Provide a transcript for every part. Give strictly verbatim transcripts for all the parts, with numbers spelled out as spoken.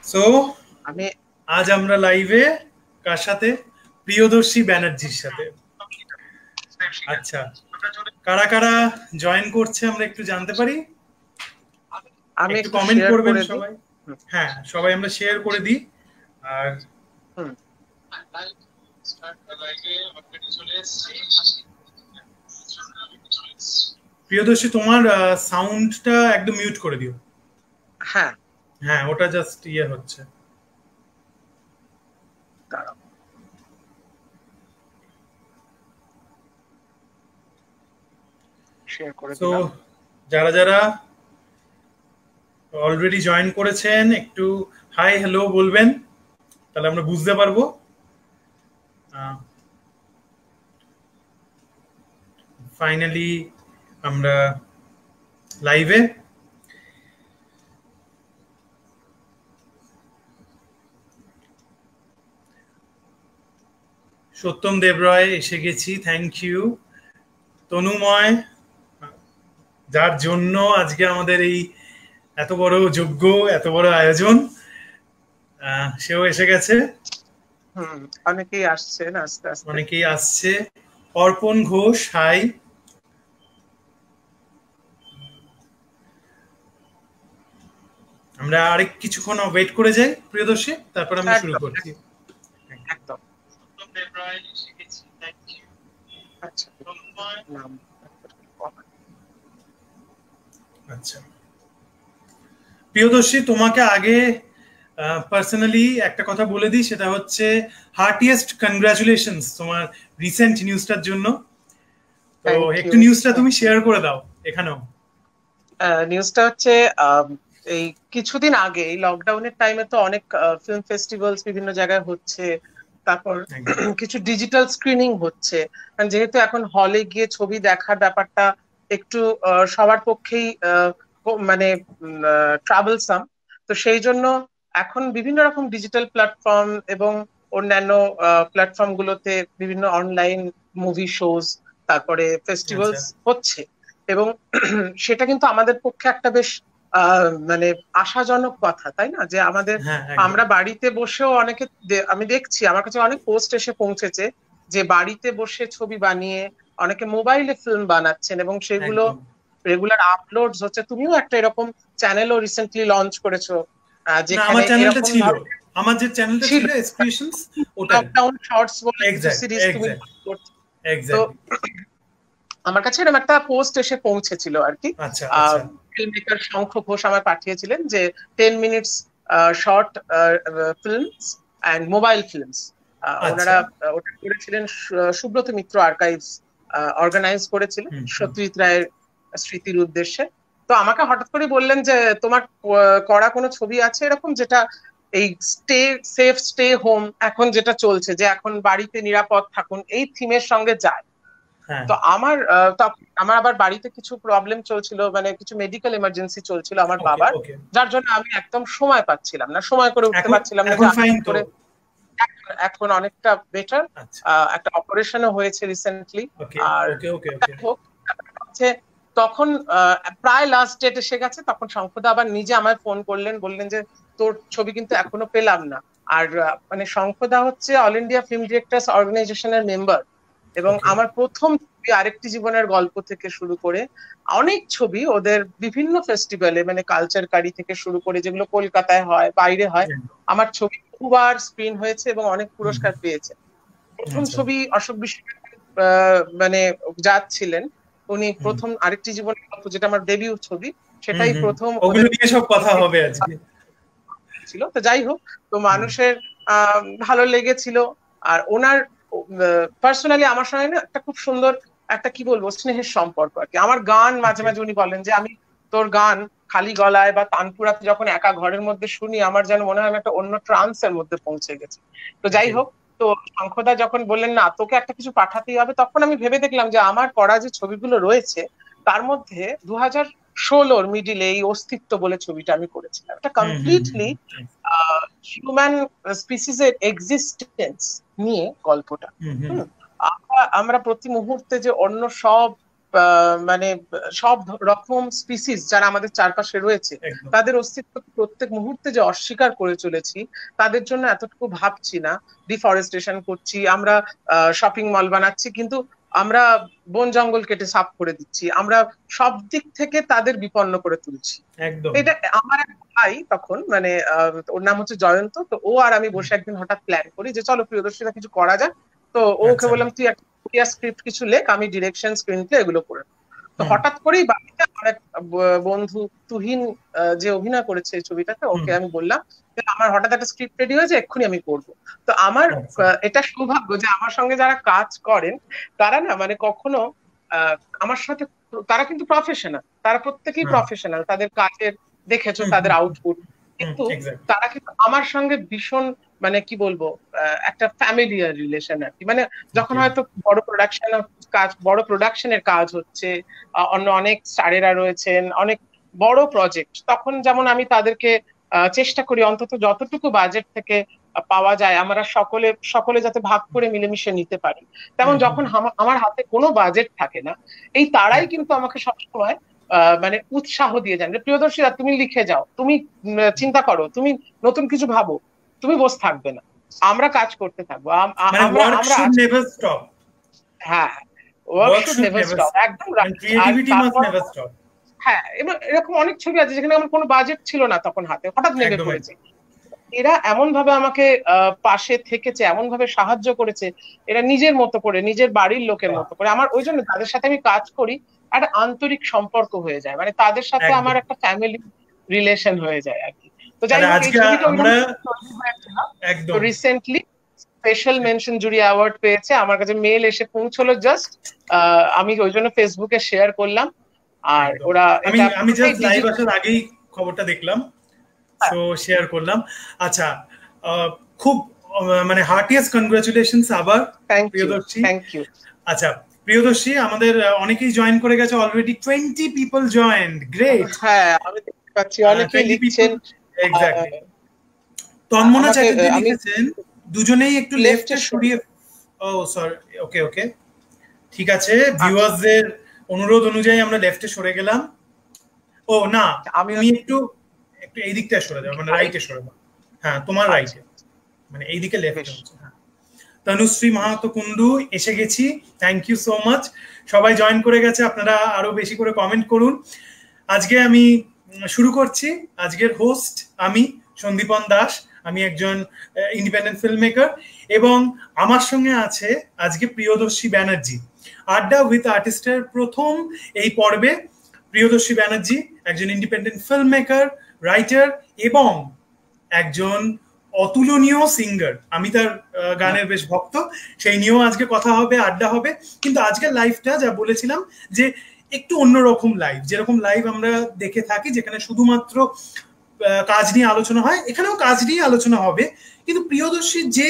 So আমি আজ আমরা লাইভে কার সাথে? প্রিয়দর্শী ব্যানার্জির সাথে। আচ্ছা, কারা কারা জয়েন করছে আমরা একটু জানতে পারি? আমি একটু একটু কমেন্ট শেয়ার করবেন করে দিই। সবাই। হ্যাঁ, সবাই আমরা শেয়ার করে দিই। আর হুম প্রিয়দর্শী, তোমার সাউন্ডটা একদম মিউট করে দিও। হ্যাঁ, হ্যাঁ, ওটা জাস্ট ইয়ে হচ্ছে। দাঁড়াও। শেয়ার করে তো দিলাম। যারা যারা অলরেডি জয়েন করেছেন একটু হাই হ্যালো বলবেন, তাহলে আমরা বুঝতে পারবো। ফাইনালি আমরা লাইভে। সত্যম দেবরায় এসে গেছি, থ্যাংক ইউ। তনুময়, যার জন্য আজকে আমাদের এই এত বড় যজ্ঞ, এত বড় আয়োজন, আহ, সেও এসে গেছে। হুম অনেকেই আসছেন আস্তে আস্তে। অনেকেই আসছে। অর্পণ ঘোষ, হাই। আমরা আরেক কিছুক্ষণ ওয়েট করে যাই প্রিয়দর্শী, তারপর আমরা শুরু একদম করছি। একদম। আচ্ছা, নাম আচ্ছা প্রিয়দর্শী, তোমাকে আগে পার্সোনালি একটা কথা বলে দিই, সেটা হচ্ছে হার্টিয়েস্ট কনগ্রাচুলেশনস তোমার রিসেন্ট নিউজটার জন্য। তো থ্যাংক একটু ইউ। নিউজটা তুমি শেয়ার করে দাও এখানেও। নিউজটা হচ্ছে আম, এই কিছুদিন আগে এই লকডাউনের টাইমে তো অনেক ফিল্ম ফেস্টিভ্যালস বিভিন্ন জায়গায় হচ্ছে, তারপর একদম। কিছু ডিজিটাল স্ক্রিনিং হচ্ছে। কারণ যেহেতু এখন হলে গিয়ে ছবি দেখার ব্যাপারটা একটু আহ, সবার পক্ষেই আহ, ক- মানে ট্রাভেলসাম, তো সেই জন্য এখন বিভিন্ন রকম ডিজিটাল প্ল্যাটফর্ম এবং অন্যান্য প্ল্যাটফর্ম গুলোতে বিভিন্ন অনলাইন মুভি শোজ, তারপরে আচ্ছা। ফেস্টিভ্যালস হচ্ছে। এবং সেটা কিন্তু আমাদের পক্ষে একটা বেশ আহ মানে আশাজনক কথা, তাই না? যে আমাদের হ্যাঁ, একদম। আমরা বাড়িতে বসেও অনেকে দে- আমি দেখছি আমার কাছে অনেক পোস্ট এসে পৌঁছেছে যে বাড়িতে বসে ছবি বানিয়ে অনেকে মোবাইলে ফিল্ম বানাচ্ছেন এবং সেগুলো একদম। রেগুলার আপলোডস হচ্ছে। তুমিও একটা এরকম চ্যানেলও রিসেন্টলি লঞ্চ করেছো, আহ, না, যেখানে আমার চ্যানেলটা এরকম ছিল, ধরনের আমার যে চ্যানেলটা ছিল ছিল এক্সপ্রেশনস, ওটাই। লকডাউন শর্টস বলে কিছু এক্স্যাক্ট, সিরিজ তুমি এক্স্যাক্ট, করছো। তো এক্স্যাক্টলি। আমার কাছে এরকম একটা পোস্ট এসে পৌঁছেছিল আর কি। আচ্ছা, আচ্ছা, ফিল্ম মেকার শঙ্খ ঘোষ আমার পাঠিয়েছিলেন যে ten minutes short films and mobile films. আচ্ছা। ওনারা আহ, ওটা করেছিলেন সু- সুব্রত মিত্র আর্কাইভস অর্গানাইজ করেছিলেন হুম, হুম। সত্যজিৎ রায়ের স্মৃতির উদ্দেশ্যে। তো আমাকে হঠাৎ করে বললেন যে তোমার আহ, করা কোনো ছবি আছে এরকম যেটা এই স্টে সেফ স্টে হোম এখন যেটা চলছে, যে এখন বাড়িতে নিরাপদ থাকুন, এই থিমের সঙ্গে যায়। হ্যাঁ। তো আমার আহ, তখন আমার আবার বাড়িতে কিছু প্রবলেম চলছিল, মানে কিছু মেডিকেল এমার্জেন্সি চলছিল আমার ওকে, বাবার, ওকে। যার জন্য আমি একদম সময় পাচ্ছিলাম না, সময় করে উঠতে এখন পারছিলাম না যে এখন আস্তে ফাইন তো? করে। এখন এখন অনেকটা বেটার। আচ্ছা। একটা অপারেশনও হয়েছে রিসেন্টলি। ওকে, আর ওকে, ওকে, ওকে। হোক, হচ্ছে তখন আহ, প্রায় লাস্ট ডেট এসে গেছে, তখন শঙ্খদা আবার নিজে আমায় ফোন করলেন, বললেন যে তোর ছবি কিন্তু এখনো পেলাম না। আর আহ, মানে শঙ্খদা হচ্ছে অল ইন্ডিয়া ফিল্ম ডিরেক্টরস অর্গানাইজেশনের মেম্বার, এবং ওকে। আমার প্রথম ছবি আরেকটি জীবনের গল্প থেকে শুরু করে অনেক ছবি ওদের বিভিন্ন ফেস্টিভ্যালে, মানে কালচার কারি থেকে শুরু করে যেগুলো কলকাতায় হয় বাইরে হয়, আমার ছবি বহুবার স্ক্রিন হয়েছে এবং অনেক হুম, পুরস্কার পেয়েছে। প্রথম আচ্ছা। ছবি অশোক বিশ্বাস আহ, মানে যাচ্ছিলেন, উনি হুম, প্রথম আরেকটি জীবনের গল্প যেটা আমার ডেবিউ ছবি, হুম, সেটাই হুম। প্রথম ওগুলো ওদের নিয়ে সব কথা হবে আজকে। ছিল। তো যাই হোক, তো হুম, মানুষের আহ ভালো লেগেছিল। আর ওনার পার্সোনালি আমার সঙ্গে না একটা খুব সুন্দর একটা কি বলবো স্নেহের সম্পর্ক আর কি। আমার গান মাঝে ওকে। মাঝে উনি বলেন যে আমি তোর গান খালি গলায় বা তানপুরাতে যখন একা ঘরের মধ্যে শুনি, আমার যেন মনে হয় আমি একটা অন্য ট্রান্সের মধ্যে পৌঁছে গেছি। তো যাই ওকে। হোক, তো শঙ্খদা যখন বললেন না তোকে একটা কিছু পাঠাতেই হবে, তখন আমি ভেবে দেখলাম যে আমার করা যে ছবিগুলো রয়েছে তার মধ্যে দু হাজার ষোলোর মিডিলে এই অস্তিত্ব বলে ছবিটা আমি করেছিলাম, এটা হুম, হুম, কমপ্লিটলি হুম, হিউম্যান স্পিসিস এর এক্সিস্টেন্স নিয়ে গল্পটা। হুম, হুম। হুম আমরা আমরা প্রতি মুহূর্তে যে অন্য সব মানে সব রকম স্পিসিস যারা আমাদের চারপাশে রয়েছে তাদের অস্তিত্ব প্রত্যেক মুহূর্তে যে অস্বীকার করে চলেছি, তাদের জন্য এতটুকু ভাবছি না। ডিফরেস্টেশন করছি আমরা, শপিং মল বানাচ্ছি, কিন্তু আমরা বন জঙ্গল কেটে সাফ করে দিচ্ছি, আমরা সব দিক থেকে তাদের বিপন্ন করে তুলছি। এটা আমার এক ভাই তখন, মানে ওর নাম হচ্ছে জয়ন্ত, তো ও আর আমি বসে একদিন হঠাৎ প্ল্যান করি যে চলো প্রিয়দর্শিতা কিছু করা যাক। তো ওকে বললাম তুই একটা স্ক্রিপ্ট কিছু লেখ, আমি ডিরেকশন স্ক্রিন প্লে এগুলো করে। তো হঠাৎ করেই বাড়িতে আমার এক বন্ধু তুহিন যে অভিনয় করেছে এই ছবিটাতে, ওকে আমি বললাম আমার হঠাৎ একটা স্ক্রিপ্ট রেডি হয়েছে, এক্ষুনি আমি করবো। তো আমার এটা সৌভাগ্য যে আমার সঙ্গে যারা কাজ করেন তারা না মানে কখনো আমার সাথে, তারা কিন্তু প্রফেশনাল, তারা প্রত্যেকেই প্রফেশনাল, তাদের কাজের দেখেছো তাদের আউটপুট, কিন্তু তারা কিন্তু আমার সঙ্গে ভীষণ মানে কি বলবো একটা ফ্যামিলিয়ার রিলেশন আর কি। মানে যখন হয়তো বড় প্রোডাকশন কাজ, বড় প্রোডাকশনের কাজ হচ্ছে, অন্য অনেক স্টারেরা রয়েছেন, অনেক বড় প্রজেক্ট, তখন যেমন আমি তাদেরকে চেষ্টা করি অন্তত যতটুকু বাজেট থেকে পাওয়া যায় আমরা সকলে সকলে যাতে ভাগ করে মিলেমিশে নিতে পারি, তেমন যখন আমার হাতে কোনো বাজেট থাকে না, এই তারাই কিন্তু আমাকে সবসময় মানে উৎসাহ দিয়ে যান যে প্রিয়দর্শিতা তুমি লিখে যাও, তুমি চিন্তা করো, তুমি নতুন কিছু ভাবো, তুমি বসে থাকবে না, আমরা কাজ করতে থাকবো। হ্যাঁ, একদম। হ্যাঁ, এবার এরকম অনেক ছবি আছে যেখানে আমার কোনো বাজেট ছিল না তখন হাতে, হঠাৎ নেমে পড়েছে। এরা এমন ভাবে আমাকে পাশে থেকেছে, এমন ভাবে সাহায্য করেছে, এরা নিজের মতো করে, নিজের বাড়ির লোকের মতো করে। আমার ওই জন্য তাদের সাথে আমি কাজ করি, একটা আন্তরিক সম্পর্ক হয়ে যায়, মানে তাদের সাথে আমার একটা ফ্যামিলি রিলেশন হয়ে যায় আর কি। তো যাই হোক, এই ছবিটা recently special mention jury award পেয়েছে, আমার কাছে মেল এসে পৌঁছলো জাস্ট, আমি ওই জন্য ফেসবুকে শেয়ার করলাম। আর ওরা আমি আমি জাস্ট লাইভ আসার আগেই খবরটা দেখলাম, সো শেয়ার করলাম। আচ্ছা, খুব মানে হার্টিয়েস্ট কনগ্রাচুলেশনস আবার প্রিয়দর্শী। Thank you. আচ্ছা প্রিয়দর্শী, আমাদের অনেকেই জয়েন করে গেছে already, twenty people joined, great. হ্যাঁ, আমি দেখতে পাচ্ছি অনেকেই লিখছেন। এক্স্যাক্টলি। তন্মনা চ্যাটার্জি লিখেছেন দুজনেই একটু লেফটে সরিয়ে, ও সরি, ওকে ওকে ঠিক আছে, ভিউয়ারদের অনুরোধ অনুযায়ী আমরা লেফটে সরে গেলাম। ও না, আমি একটু একটু এই দিকটা সরে যাও, মানে রাইটে সরে যাও। হ্যাঁ, তোমার রাইটে, মানে এই দিকে লেফটে হচ্ছে। হ্যাঁ, তনুশ্রী মাহাতো কুন্ডু এসে গেছি, থ্যাংক ইউ সো মাচ। সবাই জয়েন করে গেছে, আপনারা আরো বেশি করে কমেন্ট করুন। আজকে আমি শুরু করছি। আজকের হোস্ট আমি সন্দীপন দাস, আমি একজন ইন্ডিপেন্ডেন্ট ফিল্ম মেকার, এবং আমার সঙ্গে আছে আজকে প্রিয়দর্শী ব্যানার্জি। আড্ডা উইথ আর্টিস্টের প্রথম এই পর্বে প্রিয়দর্শী ব্যানার্জি একজন ইন্ডিপেন্ডেন্ট ফিল্ম মেকার, রাইটার এবং একজন অতুলনীয় সিঙ্গার। আমি তার গানের বেশ ভক্ত, সেই নিয়েও আজকে কথা হবে, আড্ডা হবে। কিন্তু আজকের লাইভটা যা বলেছিলাম যে একটু অন্যরকম লাইভ, যেরকম লাইভ আমরা দেখে থাকি যেখানে শুধুমাত্র কাজ নিয়ে আলোচনা হয়, এখানেও কাজ নিয়ে আলোচনা হবে। কিন্তু প্রিয়দর্শীর যে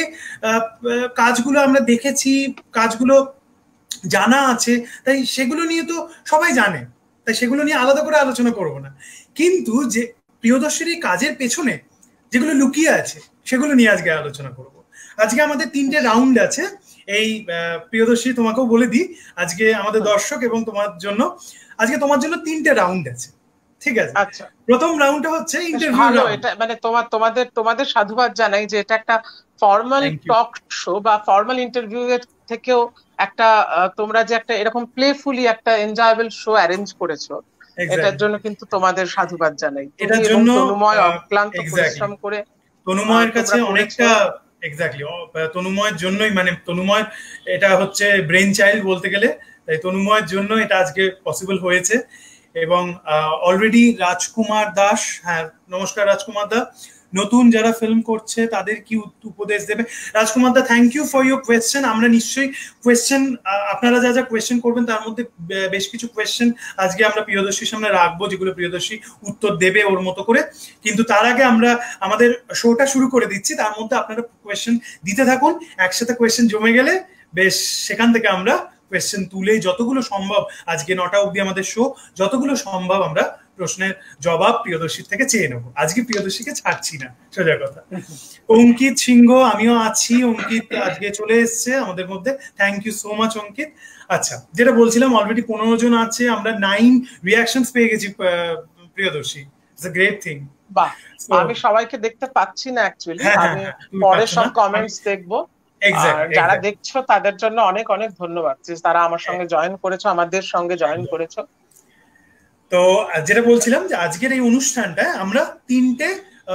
কাজগুলো আমরা দেখেছি, কাজগুলো জানা আছে, তাই সেগুলো নিয়ে তো সবাই জানে, তাই সেগুলো নিয়ে আলাদা করে আলোচনা করবো না। কিন্তু যে প্রিয়দর্শীর এই কাজের পেছনে যেগুলো লুকিয়ে আছে সেগুলো নিয়ে আজকে আলোচনা করব। আজকে আমাদের তিনটে রাউন্ড আছে। এই প্রিয়দর্শী, তোমাকেও বলে দিই, আজকে আমাদের দর্শক এবং তোমার জন্য আজকে তোমার জন্য তিনটে রাউন্ড আছে, ঠিক আছে? আচ্ছা, প্রথম রাউন্ডটা হচ্ছে ইন্টারভিউ রাউন্ড। এটা মানে তোমার তোমাদের তোমাদের সাধুবাদ জানাই যে এটা একটা ফর্মাল টক শো বা ফর্মাল ইন্টারভিউ এর থেকেও একটা তোমরা যে একটা এরকম প্লেফুলি একটা এনজয়েবল শো অ্যারেঞ্জ করেছো, এটার জন্য কিন্তু তোমাদের সাধুবাদ জানাই। এটার জন্য তনুময় অক্লান্ত পরিশ্রম করে, তনুময়ের কাছে অনেকটা, এক্স্যাক্টলি তনুময়ের জন্যই, মানে তনুময় এটা হচ্ছে ব্রেন চাইল্ড বলতে গেলে, তাই তনুময়ের জন্য এটা আজকে পসিবল হয়েছে। এবং অলরেডি রাজকুমার দাস, হ্যাঁ নমস্কার রাজকুমার দা, নতুন যারা ফিল্ম করছে তাদের কি উপদেশ দেবে? Rajkumar da, thank you for your question. আমরা নিশ্চয়ই কোয়েশ্চেন, আপনারা যা যা কোয়েশ্চেন করবেন তার মধ্যে বেশ কিছু কোয়েশ্চেন আজকে আমরা প্রিয়দর্শীর সামনে রাখবো, যেগুলো প্রিয়দর্শী উত্তর দেবে ওর মতো করে। কিন্তু তার আগে আমরা আমাদের শোটা শুরু করে দিচ্ছি, তার মধ্যে আপনারা কোয়েশ্চেন দিতে থাকুন। একসাথে কোয়েশ্চেন জমে গেলে বেশ সেখান থেকে আমরা কোয়েশ্চেন তুলে যতগুলো সম্ভব, আজকে নটা অবধি আমাদের শো, যতগুলো সম্ভব আমরা প্রশ্নের জবাব প্রিয়দর্শীর থেকে চেয়ে নেবো। আজকে প্রিয়দর্শীকে ছাড়ছি না, সোজা কথা। অঙ্কিত সিংহ, আমিও আছি। অঙ্কিত আজকে চলে এসছে আমাদের মধ্যে, thank you so much Ankit. আচ্ছা, যেটা বলছিলাম, অলরেডি পনেরো জন আছে, আমরা নাইন রিয়াকশনস পেয়ে গেছি Priyadarshi. It's a great thing. বাহ, আমি সবাইকে দেখতে পাচ্ছি না অ্যাকচুয়ালি, আমি পরে সব কমেন্টস দেখবো। যারা দেখছো তাদের জন্য অনেক অনেক ধন্যবাদ যে তারা আমার সঙ্গে জয়েন করেছো, আমাদের সঙ্গে জয়েন করেছো। তো যেটা বলছিলাম যে আজকের এই অনুষ্ঠানটা আমরা তিনটে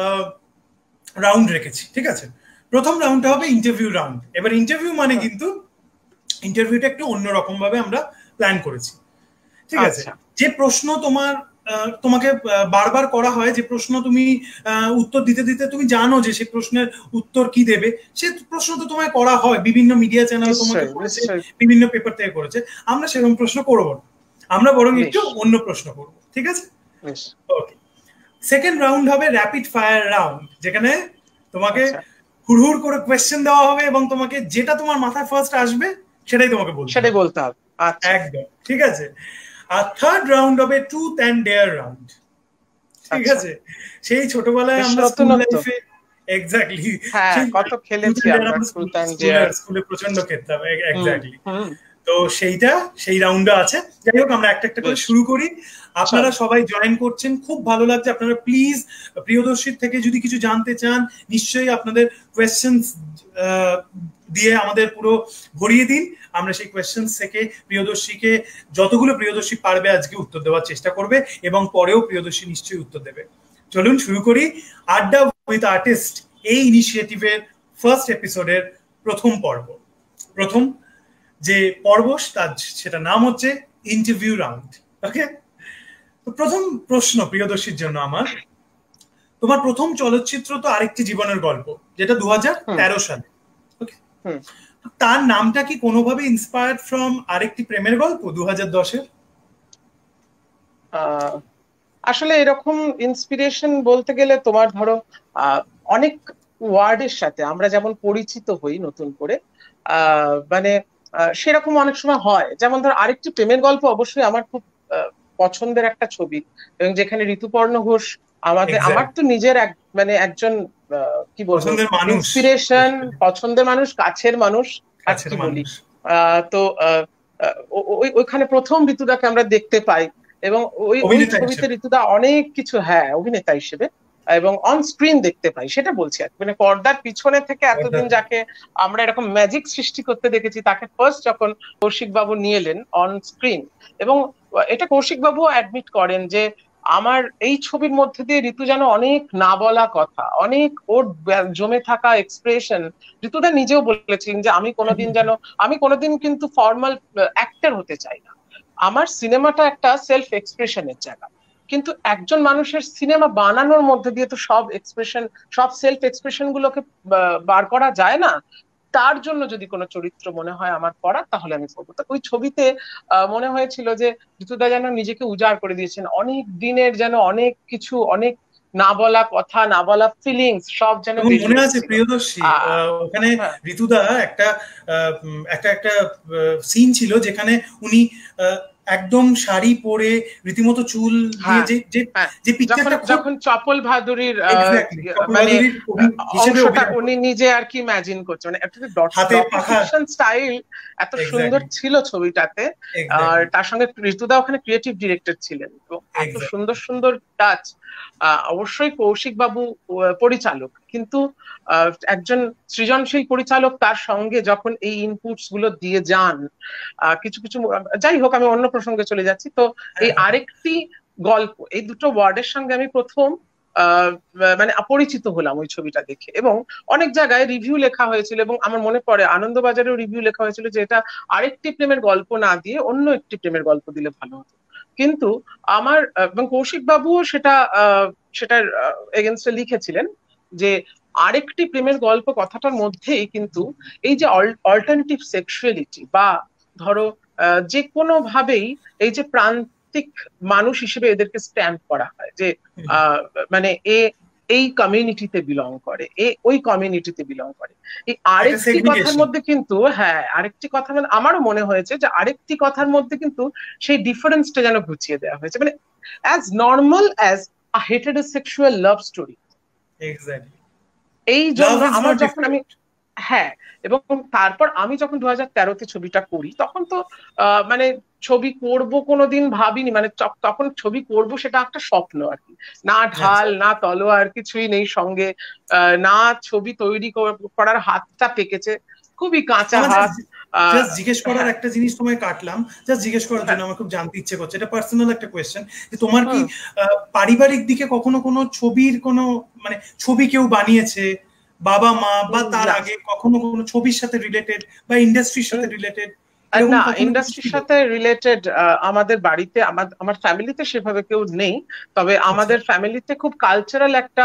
রাউন্ড রেখেছি, ঠিক আছে? প্রথম রাউন্ডটা হবে ইন্টারভিউ রাউন্ড। এবার ইন্টারভিউ মানে কিন্তু ইন্টারভিউটা একটু অন্যরকম ভাবে আমরা প্ল্যান করেছি, ঠিক আছে? যে প্রশ্ন তোমার তোমাকে বারবার করা হয়, যে প্রশ্ন তুমি উত্তর দিতে দিতে তুমি জানো যে সেই প্রশ্নের উত্তর কি দেবে, সে প্রশ্ন তো তোমায় করা হয়, বিভিন্ন মিডিয়া চ্যানেল তোমাকে করেছে, বিভিন্ন পেপার থেকে করেছে। আমরা সেরকম প্রশ্ন করব না, আমরা বরং একটু অন্য প্রশ্ন করব, ঠিক আছে? ওকে। সেকেন্ড রাউন্ড হবে র্যাপিড ফায়ার রাউন্ড, যেখানে তোমাকে হুড়হুড় করে কোয়েশ্চেন দেওয়া হবে এবং তোমাকে যেটা তোমার মাথায় ফার্স্ট আসবে সেটাই তোমাকে বলতে সেটাই বলতে হবে। একদম, ঠিক আছে? আর থার্ড রাউন্ড হবে ট্রুথ অ্যান্ড ডেয়ার রাউন্ড, ঠিক আছে? সেই ছোটবেলায় আমরা স্কুল লাইফে এক্স্যাক্টলি কত খেলেছি আমরা ট্রুথ অ্যান্ড ডেয়ার, স্কুলে প্রচন্ড খেলতাম, এক্স্যাক্টলি। তো সেইটা সেই রাউন্ডটা আছে। যাই হোক, আমরা একটা একটা করে শুরু করি। আপনারা সবাই জয়েন করছেন, খুব ভালো লাগছে। আপনারা প্লিজ প্রিয়দর্শীর থেকে যদি কিছু জানতে চান, নিশ্চয়ই আপনাদের কোয়েশ্চেন্স দিয়ে আমাদের পুরো ভরিয়ে দিন। আমরা সেই কোয়েশ্চেন্স থেকে প্রিয়দর্শীকে যতগুলো প্রিয়দর্শী পারবে আজকে উত্তর দেওয়ার চেষ্টা করবে, এবং পরেও প্রিয়দর্শী নিশ্চয়ই উত্তর দেবে। চলুন শুরু করি আড্ডা উইথ আর্টিস্ট, এই ইনিশিয়েটিভের ফার্স্ট এপিসোডের প্রথম পর্ব। প্রথম যে পর্ব তার সেটা নাম হচ্ছে ইন্টারভিউ রাউন্ড। ওকে, তো প্রথম প্রশ্ন প্রিয়দর্শীর জন্য আমার, তোমার প্রথম চলচ্চিত্র তো আরেকটি জীবনের গল্প, যেটা দু হাজার তেরো সালে। ওকে, তার নামটা কি কোনোভাবে ইন্সপায়ার্ড ফ্রম আরেকটি প্রেমের গল্প দু হাজার দশের? আসলে এরকম ইন্সপিরেশন বলতে গেলে তোমার ধরো অনেক ওয়ার্ডের সাথে আমরা যেমন পরিচিত হই নতুন করে, আহ মানে সেরকম অনেক সময় হয়। যেমন ধর আরেকটি প্রেমের গল্প অবশ্যই আমার খুব পছন্দের একটা ছবি, এবং যেখানে ঋতুপর্ণ ঘোষ আমাদের আমার তো নিজের এক মানে একজন কি বলবো ইন্সপিরেশন, পছন্দের মানুষ, কাছের মানুষ আর কি বলি। আহ তো ওইখানে প্রথম ঋতুদাকে আমরা দেখতে পাই, এবং ওই ওই ছবিতে ঋতুদা অনেক কিছু, হ্যাঁ অভিনেতা হিসেবে এবং অন স্ক্রিন দেখতে পাই, সেটা বলছি আর মানে পর্দার পিছনে থেকে এতদিন যাকে আমরা এরকম ম্যাজিক সৃষ্টি করতে দেখেছি, তাকে ফার্স্ট যখন কৌশিক বাবু নিয়ে এলেন অন স্ক্রিন, এবং এটা কৌশিক বাবু অ্যাডমিট করেন যে আমার এই ছবির মধ্যে দিয়ে ঋতু যেন অনেক না বলা কথা, অনেক ওর জমে থাকা এক্সপ্রেশন, ঋতুদা নিজেও বলেছিলেন যে আমি কোনোদিন যেন আমি কোনোদিন কিন্তু ফর্মাল অ্যাক্টর হতে চাই না, আমার সিনেমাটা একটা সেলফ এক্সপ্রেশনের জায়গা। কিন্তু একজন মানুষের সিনেমা বানানোর মধ্যে দিয়ে তো সব এক্সপ্রেশন, সব সেলফ এক্সপ্রেশন গুলোকে বার করা যায় না। তার জন্য যদি কোনো চরিত্র মনে হয় আমার করা, তাহলে আমি করবো। ওই ছবিতে মনে হয়েছিল যে ঋতুদা যেন নিজেকে উজাড় করে দিয়েছেন, অনেক দিনের যেন অনেক কিছু, অনেক না বলা কথা, না বলা ফিলিংস সব যেন মনে আছে। প্রিয়দর্শী, ওখানে ঋতুদা একটা একটা একটা সিন ছিল যেখানে উনি একদম শাড়ি পরে রীতিমতো চুল দিয়ে যে যে পিকচারটা, যখন চপল ভাদুরীর মানে অংশটা উনি নিজে আর কি ইমাজিন করছে, মানে একটা ডকুমেন্টেশন স্টাইল এত সুন্দর ছিল ছবিটাতে। আর তার সঙ্গে ঋতুদা ওখানে ক্রিয়েটিভ ডিরেক্টর ছিলেন, এত সুন্দর সুন্দর টাচ। অবশ্যই কৌশিক বাবু পরিচালক, কিন্তু একজন সৃজনশীল পরিচালক তার সঙ্গে যখন এই ইনপুটস গুলো দিয়ে যান, কিছু কিছু যাই হোক আমি অন্য প্রসঙ্গে চলে যাচ্ছি। তো এই আরেকটি গল্প, এই দুটো ওয়ার্ডের সঙ্গে আমি প্রথম আহ মানে পরিচিত হলাম ওই ছবিটা দেখে, এবং অনেক জায়গায় রিভিউ লেখা হয়েছিল, এবং আমার মনে পড়ে আনন্দবাজারেও রিভিউ লেখা হয়েছিল যে এটা আরেকটি প্রেমের গল্প না দিয়ে অন্য একটি প্রেমের গল্প দিলে ভালো হতো। কিন্তু আমার এবং কৌশিক বাবুও সেটা সেটার এগেনস্টে লিখেছিলেন যে আরেকটি প্রেমের গল্প কথাটার মধ্যেই কিন্তু এই যে অল্টারনেটিভ সেক্সুয়ালিটি, বা ধরো যে কোনো ভাবেই এই যে প্রান্তিক মানুষ হিসেবে এদেরকে স্ট্যাম্প করা হয় যে মানে এ এই কমিউনিটিতে বিলং করে, এ ওই কমিউনিটিতে বিলং করে, এই আরেকটি কথার মধ্যে কিন্তু, হ্যাঁ আরেকটি কথা মানে আমারও মনে হয়েছে যে আরেকটি কথার মধ্যে কিন্তু সেই ডিফারেন্সটা যেন গুছিয়ে দেওয়া হয়েছে। মানে as normal as a heterosexual love story. Exactly, এই জন্য আমার যখন আমি হ্যাঁ, এবং তারপর আমি যখন দু হাজার তেরোতে ছবিটা করি তখন তো মানে ছবি করব কোনোদিন ভাবিনি, মানে তখন ছবি করব সেটা একটা স্বপ্ন আর কি, না ঢাল না তলোয়ার কিছুই নেই সঙ্গে, না ছবি তৈরি করার হাতটা পেকেছে, খুবই কাঁচা হাত। জাস্ট জিজ্ঞেস করার একটা জিনিস তোমায় কাটলাম, জাস্ট জিজ্ঞেস করার জন্য আমার খুব জানতে ইচ্ছে করছে, এটা পার্সোনাল একটা কোয়েশ্চেন, যে তোমার কি পারিবারিক দিকে কখনো কোনো ছবির কোনো মানে ছবি কেউ বানিয়েছে বাবা মা বা তার আগে কখনো কোনো ছবির সাথে রিলেটেড বা ইন্ডাস্ট্রির সাথে রিলেটেড? না, ইন্ডাস্ট্রির সাথে রিলেটেড আমাদের বাড়িতে আমার ফ্যামিলিতে সেভাবে কেউ নেই, তবে আমাদের ফ্যামিলিতে খুব কালচারাল একটা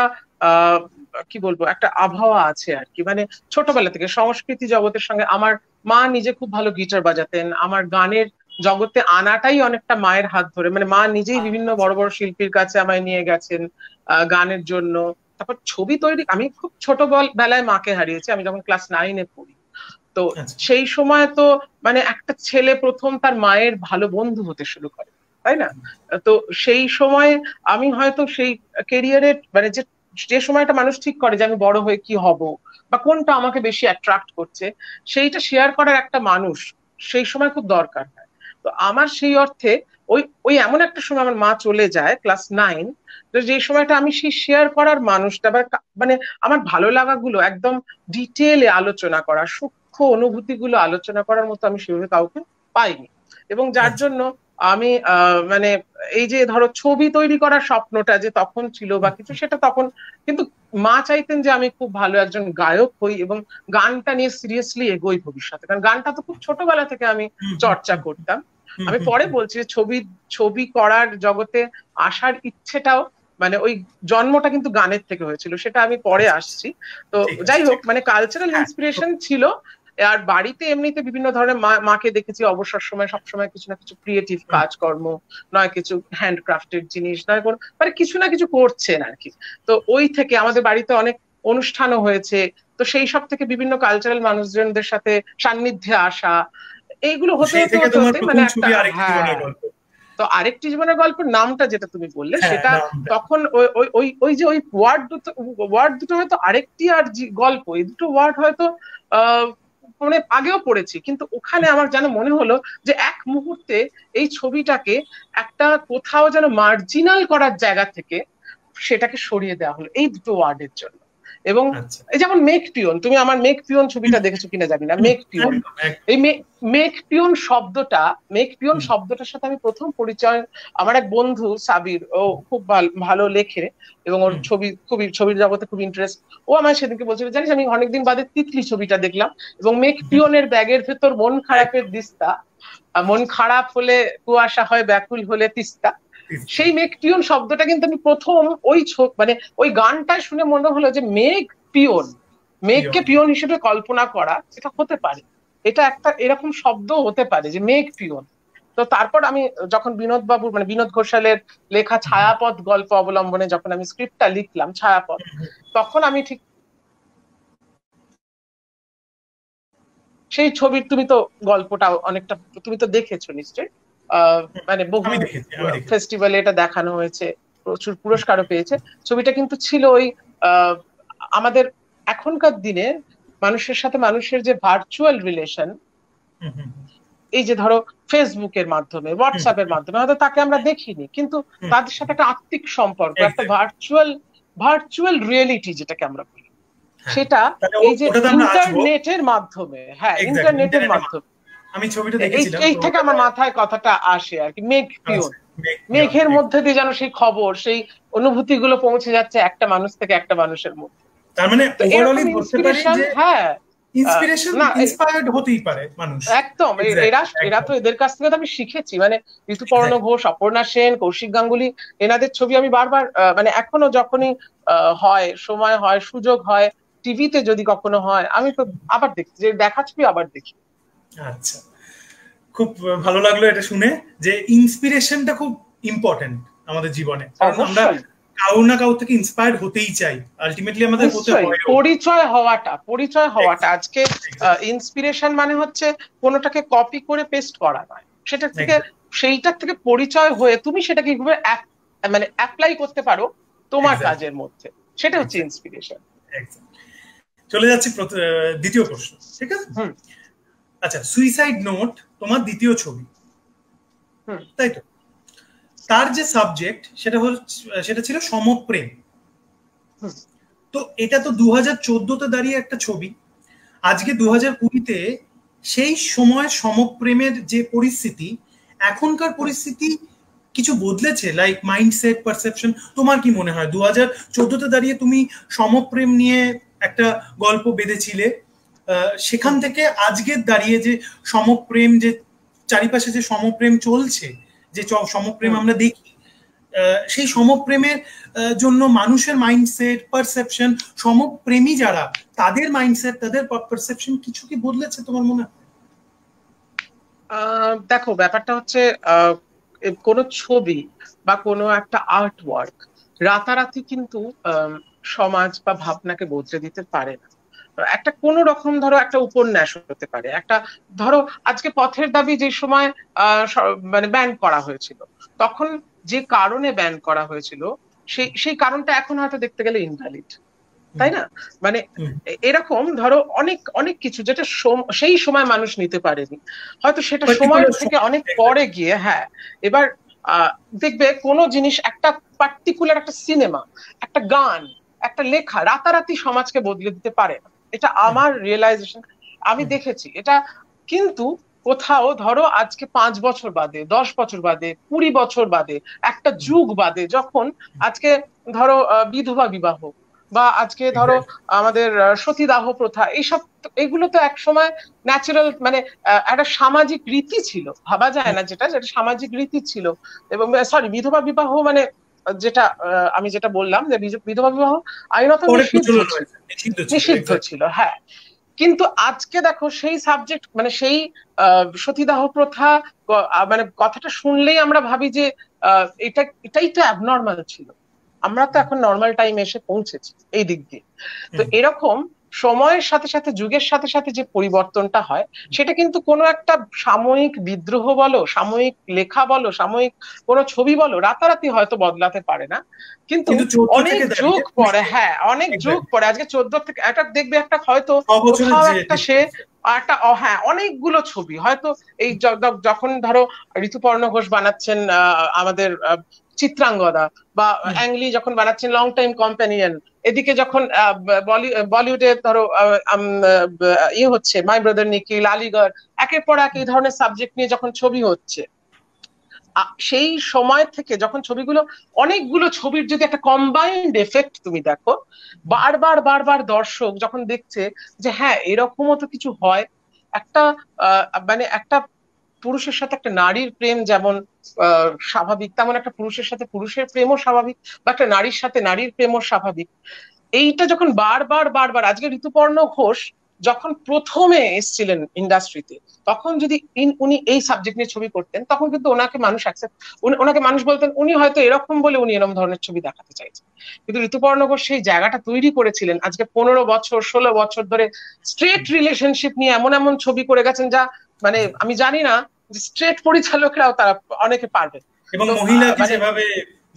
কি বলবো একটা আবহাওয়া আছে আর কি, মানে ছোটবেলা থেকে সংস্কৃতি জগতের সঙ্গে আমার মা নিজে খুব ভালো গিটার বাজাতেন, আমার গানের জগতে আনাটাই অনেকটা মায়ের হাত ধরে, মানে মা নিজেই বিভিন্ন বড় বড় শিল্পীর কাছে আমায় নিয়ে গেছেন গানের জন্য। তারপর ছবি তৈরি, আমি খুব ছোট বেলায় মাকে হারিয়েছি, আমি যখন ক্লাস নাইনে পড়ি, তো সেই সময় তো মানে একটা ছেলে প্রথম তার মায়ের ভালো বন্ধু হতে শুরু করে, তাই না? তো সেই সময় আমি হয়তো সেই ক্যারিয়ারের মানে যে যে সময়টা মানুষ ঠিক করে যে আমি বড় হয়ে কি হব বা কোনটা আমাকে বেশি অ্যাট্রাক্ট করছে, সেইটা শেয়ার করার একটা মানুষ সেই সময় খুব দরকার হয়। তো আমার সেই অর্থে ওই ওই এমন একটা সময় আমার মা চলে যায় ক্লাস নাইন, তো যে সময়টা আমি সেই শেয়ার করার মানুষটা মানে আমার ভালো লাগাগুলো একদম ডিটেলে আলোচনা করা, সূক্ষ্ম অনুভূতিগুলো আলোচনা করার মতো আমি সেভাবে কাউকে পাইনি, এবং যার জন্য আমি মানে এই যে ধরো ছবি তৈরি করার স্বপ্নটা যে তখন ছিল বা কিছু, সেটা তখন কিন্তু মা চাইতেন যে আমি খুব ভালো একজন গায়ক হই এবং গানটা নিয়ে সিরিয়াসলি এগোই ভবিষ্যতে, কারণ গানটা তো খুব ছোটবেলা থেকে আমি চর্চা করতাম। আমি পরে বলছি ছবি ছবি করার জগতে আসার ইচ্ছেটাও মানে ওই জন্মটা কিন্তু গানের থেকে হয়েছিল, সেটা আমি পরে আসছি। তো যাই হোক, মানে কালচারাল ইন্সপিরেশন ছিল। আর বাড়িতে এমনিতে বিভিন্ন ধরনের মাকে দেখেছি অবসর সময় সবসময় কিছু না কিছু ক্রিয়েটিভ কাজকর্ম, নয় কিছু হ্যান্ডক্রাফটের জিনিস, নয় কোনো মানে কিছু না কিছু করছেন আর কি। তো ওই থেকে আমাদের বাড়িতে অনেক অনুষ্ঠানও হয়েছে, তো সেই সব থেকে বিভিন্ন কালচারাল মানুষজনদের সাথে সান্নিধ্যে আসা, এইগুলো হতে হতে হতে মানে একটা হ্যাঁ। তো আরেকটি জীবনের গল্প নামটা যেটা তুমি বললে সেটা তখন ওই ওই ওই যে ওই ওয়ার্ড দুটো ওয়ার্ড দুটো হয়তো আরেকটি আর গল্প, এই দুটো ওয়ার্ড হয়তো আহ মানে আগেও পড়েছি, কিন্তু ওখানে আমার যেন মনে হলো যে এক মুহূর্তে এই ছবিটাকে একটা কোথাও যেন মার্জিনাল করার জায়গা থেকে সেটাকে সরিয়ে দেওয়া হলো এই দুটো ওয়ার্ডের জন্য। এবং এই যেমন মেক পিওন, তুমি আমার মেক পিওন ছবিটা দেখেছো কিনা জানি না, মেক পিওন, এই মেক পিওন শব্দটা মেক পিওন শব্দটার সাথে আমি প্রথম পরিচয় আমার এক বন্ধু সাবির, ও খুব ভালো লেখে এবং ওর ছবি খুবই ছবির জগতে খুব ইন্টারেস্ট, ও আমায় সেদিনকে বলছিল জানিস আমি অনেকদিন বাদে তিতলি ছবিটা দেখলাম এবং মেক পিওনের ব্যাগের ভেতর মন খারাপের দিস্তা, মন খারাপ হলে কুয়াশা হয় ব্যাকুল হলে তিস্তা, সেই মেঘ পিওন শব্দটা কিন্তু আমি প্রথম ওই মানে ওই গানটা শুনে মনে হলো যে মেঘ পিওন, মেঘকে পিওন হিসেবে কল্পনা করা এটা হতে পারে, এটা একটা এরকম শব্দ হতে পারে যে মেঘ পিওন। তো তারপর আমি যখন বিনোদ বাবুর মানে বিনোদ ঘোষালের লেখা ছায়াপথ গল্প অবলম্বনে যখন আমি স্ক্রিপ্টটা লিখলাম ছায়াপথ, তখন আমি ঠিক সেই ছবির তুমি তো গল্পটা অনেকটা তুমি তো দেখেছো নিশ্চয়ই, মানে বহু ফেস্টিভ্যালে এটা দেখানো হয়েছে, প্রচুর পুরস্কারও পেয়েছে। ছবিটা কিন্তু ছিল ওই আমাদের এখনকার দিনে মানুষের সাথে মানুষের যে ভার্চুয়াল রিলেশন, এই যে ধরো ফেসবুকের মাধ্যমে হোয়াটসঅ্যাপের মাধ্যমে হয়তো তাকে আমরা দেখিনি, কিন্তু তাদের সাথে একটা আত্মিক সম্পর্ক, একটা ভার্চুয়াল ভার্চুয়াল রিয়েলিটি যেটাকে আমরা বলি, সেটা এই যে ইন্টারনেটের মাধ্যমে, হ্যাঁ ইন্টারনেটের মাধ্যমে আমি ছবিটা দেখেছিলাম, এই থেকে আমার মাথায় কথাটা আসে আর কি, মেঘ পিওন, মেঘের মধ্যে দিয়ে যেন সেই খবর সেই অনুভূতি গুলো পৌঁছে যাচ্ছে একটা মানুষ থেকে একটা মানুষের মধ্যে, তার মানে ওভারঅলি বলতে পারি যে হ্যাঁ ইন্সপিরেশন ইন্সপায়ার্ড হতেই পারে মানুষ, একদম এরা এরা তো এদের কাছ থেকে তো আমি শিখেছি, মানে ঋতুপর্ণ ঘোষ, অপর্ণা সেন, কৌশিক গাঙ্গুলি, এনাদের ছবি আমি বারবার মানে এখনো যখনই হয় সময় হয় সুযোগ হয় টিভিতে যদি কখনো হয় আমি তো আবার দেখি, যে দেখা ছবি আবার দেখি। আচ্ছা, খুব ভালো লাগলো এটা শুনে যে ইন্সপিরেশনটা খুব ইম্পর্টেন্ট আমাদের জীবনে, কারণ আমরা কাউ না কাউ থেকে ইন্সপায়ার্ড হতেই চাই, আলটিমেটলি আমাদের হতে হয় পরিচয় হওয়াটা, পরিচয় হওয়াটা আজকে ইন্সপিরেশন মানে হচ্ছে কোনোটাকে কপি করে পেস্ট করা নয়, সেটা থেকে সেইটার থেকে পরিচয় হয়ে তুমি সেটাকে কিভাবে মানে অ্যাপ্লাই করতে পারো তোমার কাজের মধ্যে, সেটা হচ্ছে ইন্সপিরেশন। চলে যাচ্ছি দ্বিতীয় প্রশ্ন, ঠিক আছে? আচ্ছা, সুইসাইড নোট তোমার দ্বিতীয় ছবি, তাই তো? তার যে সাবজেক্ট সেটা হল সেটা ছিল সমপ্রেম। তো এটা তো দু হাজার চোদ্দতে দাঁড়িয়ে একটা ছবি, আজকে দু হাজার কুড়িতে সেই সময় সমপ্রেমের যে পরিস্থিতি, এখনকার পরিস্থিতি কিছু বদলেছে, লাইক মাইন্ডসেট, পারসেপশন? তোমার কি মনে হয় দু হাজার চোদ্দতে দাঁড়িয়ে তুমি সমপ্রেম নিয়ে একটা গল্প বেঁধেছিলে, সেখান থেকে আজকের দাঁড়িয়ে যে সমপ্রেম, যে চারিপাশে যে সমপ্রেম চলছে, যে সমপ্রেম আমরা দেখি, সেই সমপ্রেমের জন্য মানুষের মাইন্ডসেট, পারসেপশন, সমপ্রেমী যারা তাদের মাইন্ডসেট, তাদের পারসেপশন কিছু কি বদলেছে তোমার মনে হয়? দেখো, ব্যাপারটা হচ্ছে কোনো ছবি বা কোনো একটা আর্ট ওয়ার্ক রাতারাতি কিন্তু সমাজ বা ভাবনাকে বদলে দিতে পারে না। একটা কোন রকম ধরো একটা উপন্যাস হতে পারে, একটা ধরো আজকে পথের দাবি যে সময় মানে ব্যান করা হয়েছিল, তখন যে কারণে ব্যান করা হয়েছিল সেই সেই কারণটা এখন হয়তো দেখতে গেলে ইনভ্যালিড, তাই না? মানে এরকম ধরো অনেক অনেক কিছু যেটা সেই সময় মানুষ নিতে পারেনি, হয়তো সেটা সময়ের থেকে অনেক পরে গিয়ে, হ্যাঁ, এবার আহ দেখবে কোনো জিনিস, একটা পার্টিকুলার একটা সিনেমা, একটা গান, একটা লেখা রাতারাতি সমাজকে বদলে দিতে পারে না। এটা আমার রিয়েলাইজেশন, আমি দেখেছি এটা। কিন্তু কোথাও ধরো আজকে পাঁচ বছর বাদে, দশ বছর বাদে, কুড়ি বছর বাদে, একটা যুগ বাদে, যখন আজকে ধরো বিধবা বিবাহ বা আজকে ধরো আমাদের সতীদাহ প্রথা, এইসব এগুলো তো এক সময় ন্যাচারাল, মানে একটা সামাজিক রীতি ছিল, ভাবা যায় না যেটা যেটা সামাজিক রীতি ছিল। এবং সরি, বিধবা বিবাহ মানে যেটা আমি যেটা বললাম যে বিধবা বিবাহ আইনত নিষিদ্ধ ছিল, হ্যাঁ। কিন্তু আজকে দেখো সেই সাবজেক্ট, মানে সেই সতীদাহ প্রথা, মানে কথাটা শুনলেই আমরা ভাবি যে এটা এটাই তো অ্যাবনর্মাল ছিল, আমরা তো এখন নর্মাল টাইম এসে পৌঁছেছি এই দিক দিয়ে। তো এরকম সময়ের সাথে সাথে, যুগের সাথে সাথে যে পরিবর্তনটা হয়, সেটা কিন্তু কোনো একটা সাময়িক বিদ্রোহ বলো, সাময়িক লেখা বলো, সাময়িক কোনো ছবি বলো, রাতারাতি হয়তো বদলাতে পারে না। কিন্তু অনেক যুগ পরে, হ্যাঁ, অনেক যুগ পরে, আজকে চোদ্দ থেকে একটা দেখবে একটা হয়তো কোথাও একটা সে একটা, হ্যাঁ, অনেকগুলো ছবি হয়তো এই যখন ধরো ঋতুপর্ণ ঘোষ বানাচ্ছেন আমাদের চিত্রাঙ্গদা, বা অ্যাংলি যখন বানাচ্ছেন লং টাইম কম্প্যানিয়ন, এদিকে যখন বলিউডে ধরো ইয়ে হচ্ছে মাই ব্রাদার নিখিল, আলিগড়, একের পর এক এই ধরনের সাবজেক্ট নিয়ে যখন ছবি হচ্ছে, সেই সময় থেকে যখন ছবিগুলো, অনেকগুলো ছবির যদি একটা কম্বাইন্ড এফেক্ট তুমি দেখো, বারবার বারবার দর্শক যখন দেখছে যে হ্যাঁ এরকমও তো কিছু হয়, একটা মানে একটা পুরুষের সাথে একটা নারীর প্রেম যেমন স্বাভাবিক, তেমন একটা পুরুষের সাথে পুরুষের প্রেমও স্বাভাবিক, বা একটা নারীর সাথে নারীর প্রেমও স্বাভাবিক। এইটা যখন বারবার বারবার, আজকে ঋতুপর্ণ ঘোষ যখন প্রথমে এসেছিলেন ইন্ডাস্ট্রিতে, তখন যদি উনি এই সাবজেক্ট নিয়ে ছবি করতেন, তখন কিন্তু ওনাকে মানুষ অ্যাকসেপ্ট, ওনাকে মানুষ বলতেন উনি হয়তো এরকম বলে উনি এরকম ধরনের ছবি দেখাতে চাইছেন। কিন্তু ঋতুপর্ণ ঘোষ সেই জায়গাটা তৈরি করেছিলেন, আজকে পনেরো বছর ষোলো বছর ধরে স্ট্রেট রিলেশনশিপ নিয়ে এমন এমন ছবি করে গেছেন, যা মানে আমি জানি না যে স্ট্রেট পরিচালকরাও তারা অনেকে পারবেন। এবং মহিলাকে যেভাবে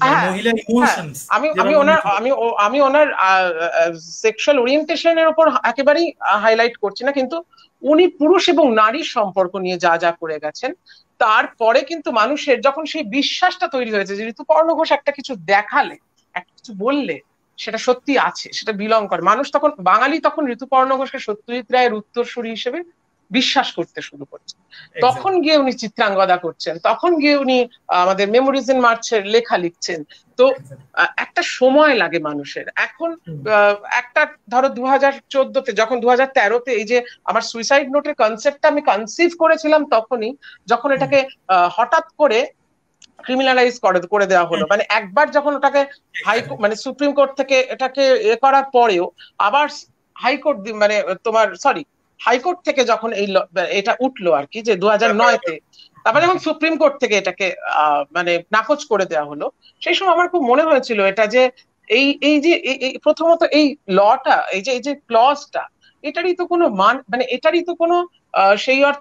আমি আমি ওনার আমি আমি ওনার সেক্সুয়াল ওরিয়েন্টেশনের উপর একেবারেই হাইলাইট করছি না, কিন্তু উনি পুরুষ এবং নারীর সম্পর্ক নিয়ে যা যা করে গেছেন, তারপরে কিন্তু মানুষের যখন সেই বিশ্বাসটা তৈরি হয়েছে যে ঋতুপর্ণ ঘোষ একটা কিছু দেখালে, একটা কিছু বললে সেটা সত্যি আছে, সেটা বিলং করে, মানুষ তখন, বাঙালি তখন ঋতুপর্ণ ঘোষকে সত্যজিৎ রায়ের উত্তরসূরি হিসেবে বিশ্বাস করতে শুরু করছেন। তখন গিয়ে উনি চিত্রাঙ্গদা করছেন, তখন গিয়ে উনি আমাদের মেমোরিজ ইন মার্চের লেখা লিখছেন। তো একটা সময় লাগে মানুষের। এখন একটা ধরো দু হাজার চোদ্দতে, যখন দু হাজার তেরোতে এই যে আমার সুইসাইড নোটের কনসেপ্টটা আমি কনসিভ করেছিলাম, তখনই যখন এটাকে হঠাৎ করে ক্রিমিনালাইজ করে করে দেওয়া হলো, মানে একবার যখন ওটাকে হাই মানে সুপ্রিম কোর্ট থেকে এটাকে এ করার পরেও আবার হাইকোর্ট, মানে তোমার সরি হাইকোর্ট থেকে যখন এই এটা উঠলো আর কি, যে দু হাজার নয়তে, তারপরে যখন সুপ্রিম কোর্ট থেকে এটাকে আহ মানে নাকচ করে দেওয়া হলো, সেই সময় আমার খুব মনে হয়েছিল এটা যে এই এই যে প্রথমত এই লটা, এই যে এই যে ক্লজটা, এটারই তো কোনো মান, মানে এটারই তো কোনো সেই অর্থে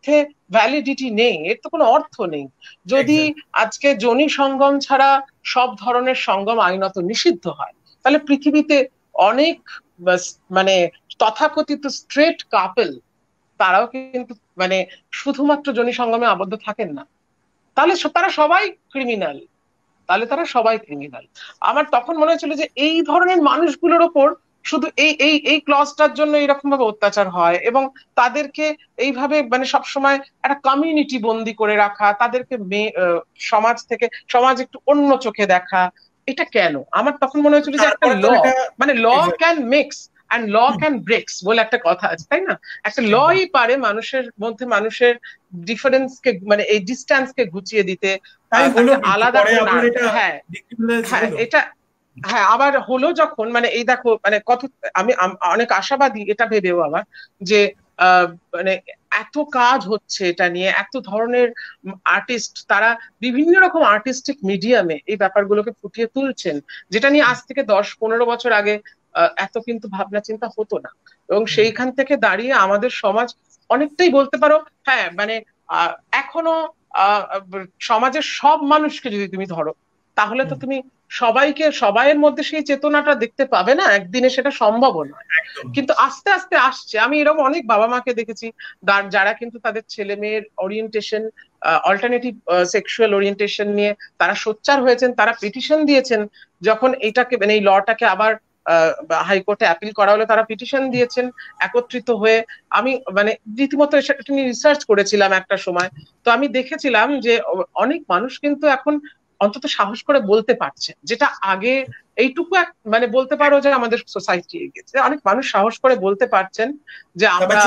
ভ্যালিডিটি নেই, এর তো কোনো অর্থ নেই। যদি আজকে যোনি সঙ্গম ছাড়া সব ধরনের সঙ্গম আইনত নিষিদ্ধ হয়, তাহলে পৃথিবীতে অনেক মানে তথাকথিত স্ট্রেট কাপল তারাও কিন্তু মানে শুধুমাত্র যোনি সঙ্গমে আবদ্ধ থাকেন না, তাহলে তারা সবাই ক্রিমিনাল, তাহলে তারা সবাই ক্রিমিনাল। আমার তখন মনে হচ্ছিল যে এই ধরনের মানুষগুলোর ওপর শুধু এই এই এই ক্লজটার জন্য এরকম ভাবে অত্যাচার হয়, এবং তাদেরকে এইভাবে মানে সবসময় একটা কমিউনিটি বন্দি করে রাখা, তাদেরকে সমাজ থেকে সমাজ একটু অন্য চোখে দেখা, এটা কেন? আমার তখন মনে হচ্ছিল যে একটা ল, মানে law can mix and law can breaks বলে একটা কথা আছে, তাই না? একটা লই পারে মানুষের মধ্যে মানুষের ডিফারেন্স কে মানে এই ডিস্টেন্স কে ঘুচিয়ে দিতে, আলাদা। হ্যাঁ হ্যাঁ এটা হ্যাঁ আবার হলো যখন মানে এই দেখো মানে কত আমি অনেক আশাবাদী এটা ভেবেও আবার যে আহ মানে এত কাজ হচ্ছে এটা নিয়ে, এত ধরনের আর্টিস্ট তারা বিভিন্ন রকম আর্টিস্টিক মিডিয়ামে এই ব্যাপারগুলোকে ফুটিয়ে তুলছেন, যেটা নিয়ে আজ থেকে দশ পনেরো বছর আগে এত কিন্তু ভাবনা চিন্তা হতো না। এবং সেইখান থেকে দাঁড়িয়ে আমাদের সমাজ অনেকটাই বলতে পারো হ্যাঁ মানে আহ এখনো আহ সমাজের সব মানুষকে যদি তুমি ধরো, তাহলে তো তুমি সবাইকে সবাইয়ের মধ্যে সেই চেতনাটা দেখতে পাবে না, একদিনে সেটা সম্ভব নয়। কিন্তু আস্তে আস্তে আসছে। আমি এরকম অনেক বাবা মাকে দেখেছি যারা কিন্তু তাদের ছেলে মেয়ের ওরিয়েন্টেশন অল্টারনেটিভ সেক্সুয়াল ওরিয়েন্টেশন নিয়ে তারা সোচ্চার হয়েছেন, তারা পিটিশন দিয়েছেন। যখন এইটাকে মানে এই লটাকে আবার হাইকোর্টে অ্যাপিল করা হলো, তারা পিটিশন দিয়েছেন একত্রিত হয়ে। আমি মানে রীতিমতো এটা নিয়ে রিসার্চ করেছিলাম একটা সময়, তো আমি দেখেছিলাম যে অনেক মানুষ কিন্তু এখন অন্তত সাহস করে বলতে পারছে, যেটা আগে এইটুকু মানে বলতে পারো যে আমাদের সোসাইটি এগিয়েছে, অনেক মানুষ সাহস করে বলতে পারছেন যে আমরা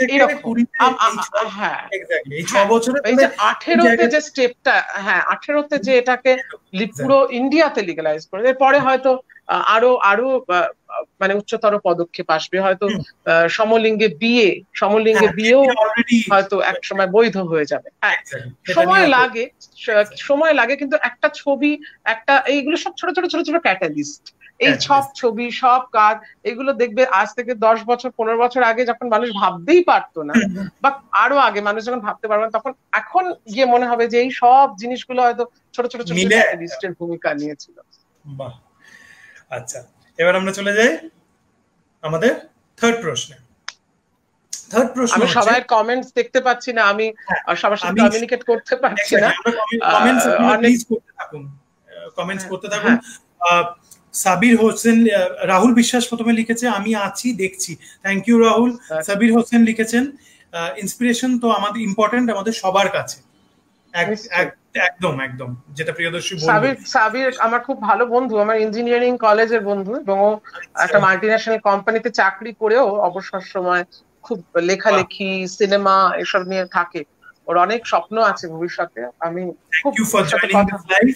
হ্যাঁ এই যে আঠেরোতে যে স্টেপটা, হ্যাঁ আঠেরোতে যে এটাকে পুরো ইন্ডিয়াতে লিগালাইজ করে, এরপরে হয়তো আরো আরো মানে উচ্চতর পদক্ষেপ আসবে, হয়তো সমলিঙ্গে বিয়ে সমলিঙ্গে বিয়েও হয়তো এক সময় বৈধ হয়ে যাবে। হ্যাঁ সময় লাগে সময় লাগে কিন্তু একটা ছবি একটা এইগুলো সব ছোট ছোট ছোট ছোট ক্যাটালিস্ট, এই সব ছবি সব কাজ এগুলো দেখবে আজ থেকে দশ বছর পনেরো বছর আগে যখন মানুষ ভাবতেই পারতো না, বা আরো আগে মানুষ যখন ভাবতে পারবে না, তখন এখন গিয়ে মনে হবে যে এই সব জিনিসগুলো হয়তো ছোট ছোট ছোট ক্যাটালিস্টের ভূমিকা নিয়েছিল। বাহ, আচ্ছা এবার আমরা চলে যাই আমাদের থার্ড প্রশ্নে। থার্ড প্রশ্ন, আমি সবাই কমেন্টস দেখতে পাচ্ছি না, আমি সবার সাথে কমিউনিকেট করতে পারছি না। কমেন্টস প্লিজ করতে থাকুন, কমেন্টস করতে থাকুন। সাবির হোসেন, রাহুল বিশ্বাস প্রথমে লিখেছে আমি আছি দেখছি, থ্যাংক ইউ রাহুল। সাবির হোসেন লিখেছেন ইন্সপিরেশন তো আমাদের ইম্পর্টেন্ট আমাদের সবার কাছে, একদম একদম যেটা প্রিয়দর্শী বলল। সাবির সাবির আমার খুব ভালো বন্ধু, আমার ইঞ্জিনিয়ারিং কলেজের বন্ধু, এবং ও একটা মাল্টিন্যাশনাল কোম্পানিতে চাকরি করেও অবসর সময় খুব লেখালেখি সিনেমা এসব নিয়ে থাকে, ওর অনেক স্বপ্ন আছে ভবিষ্যতে। আমি খুব thank you for joining this live.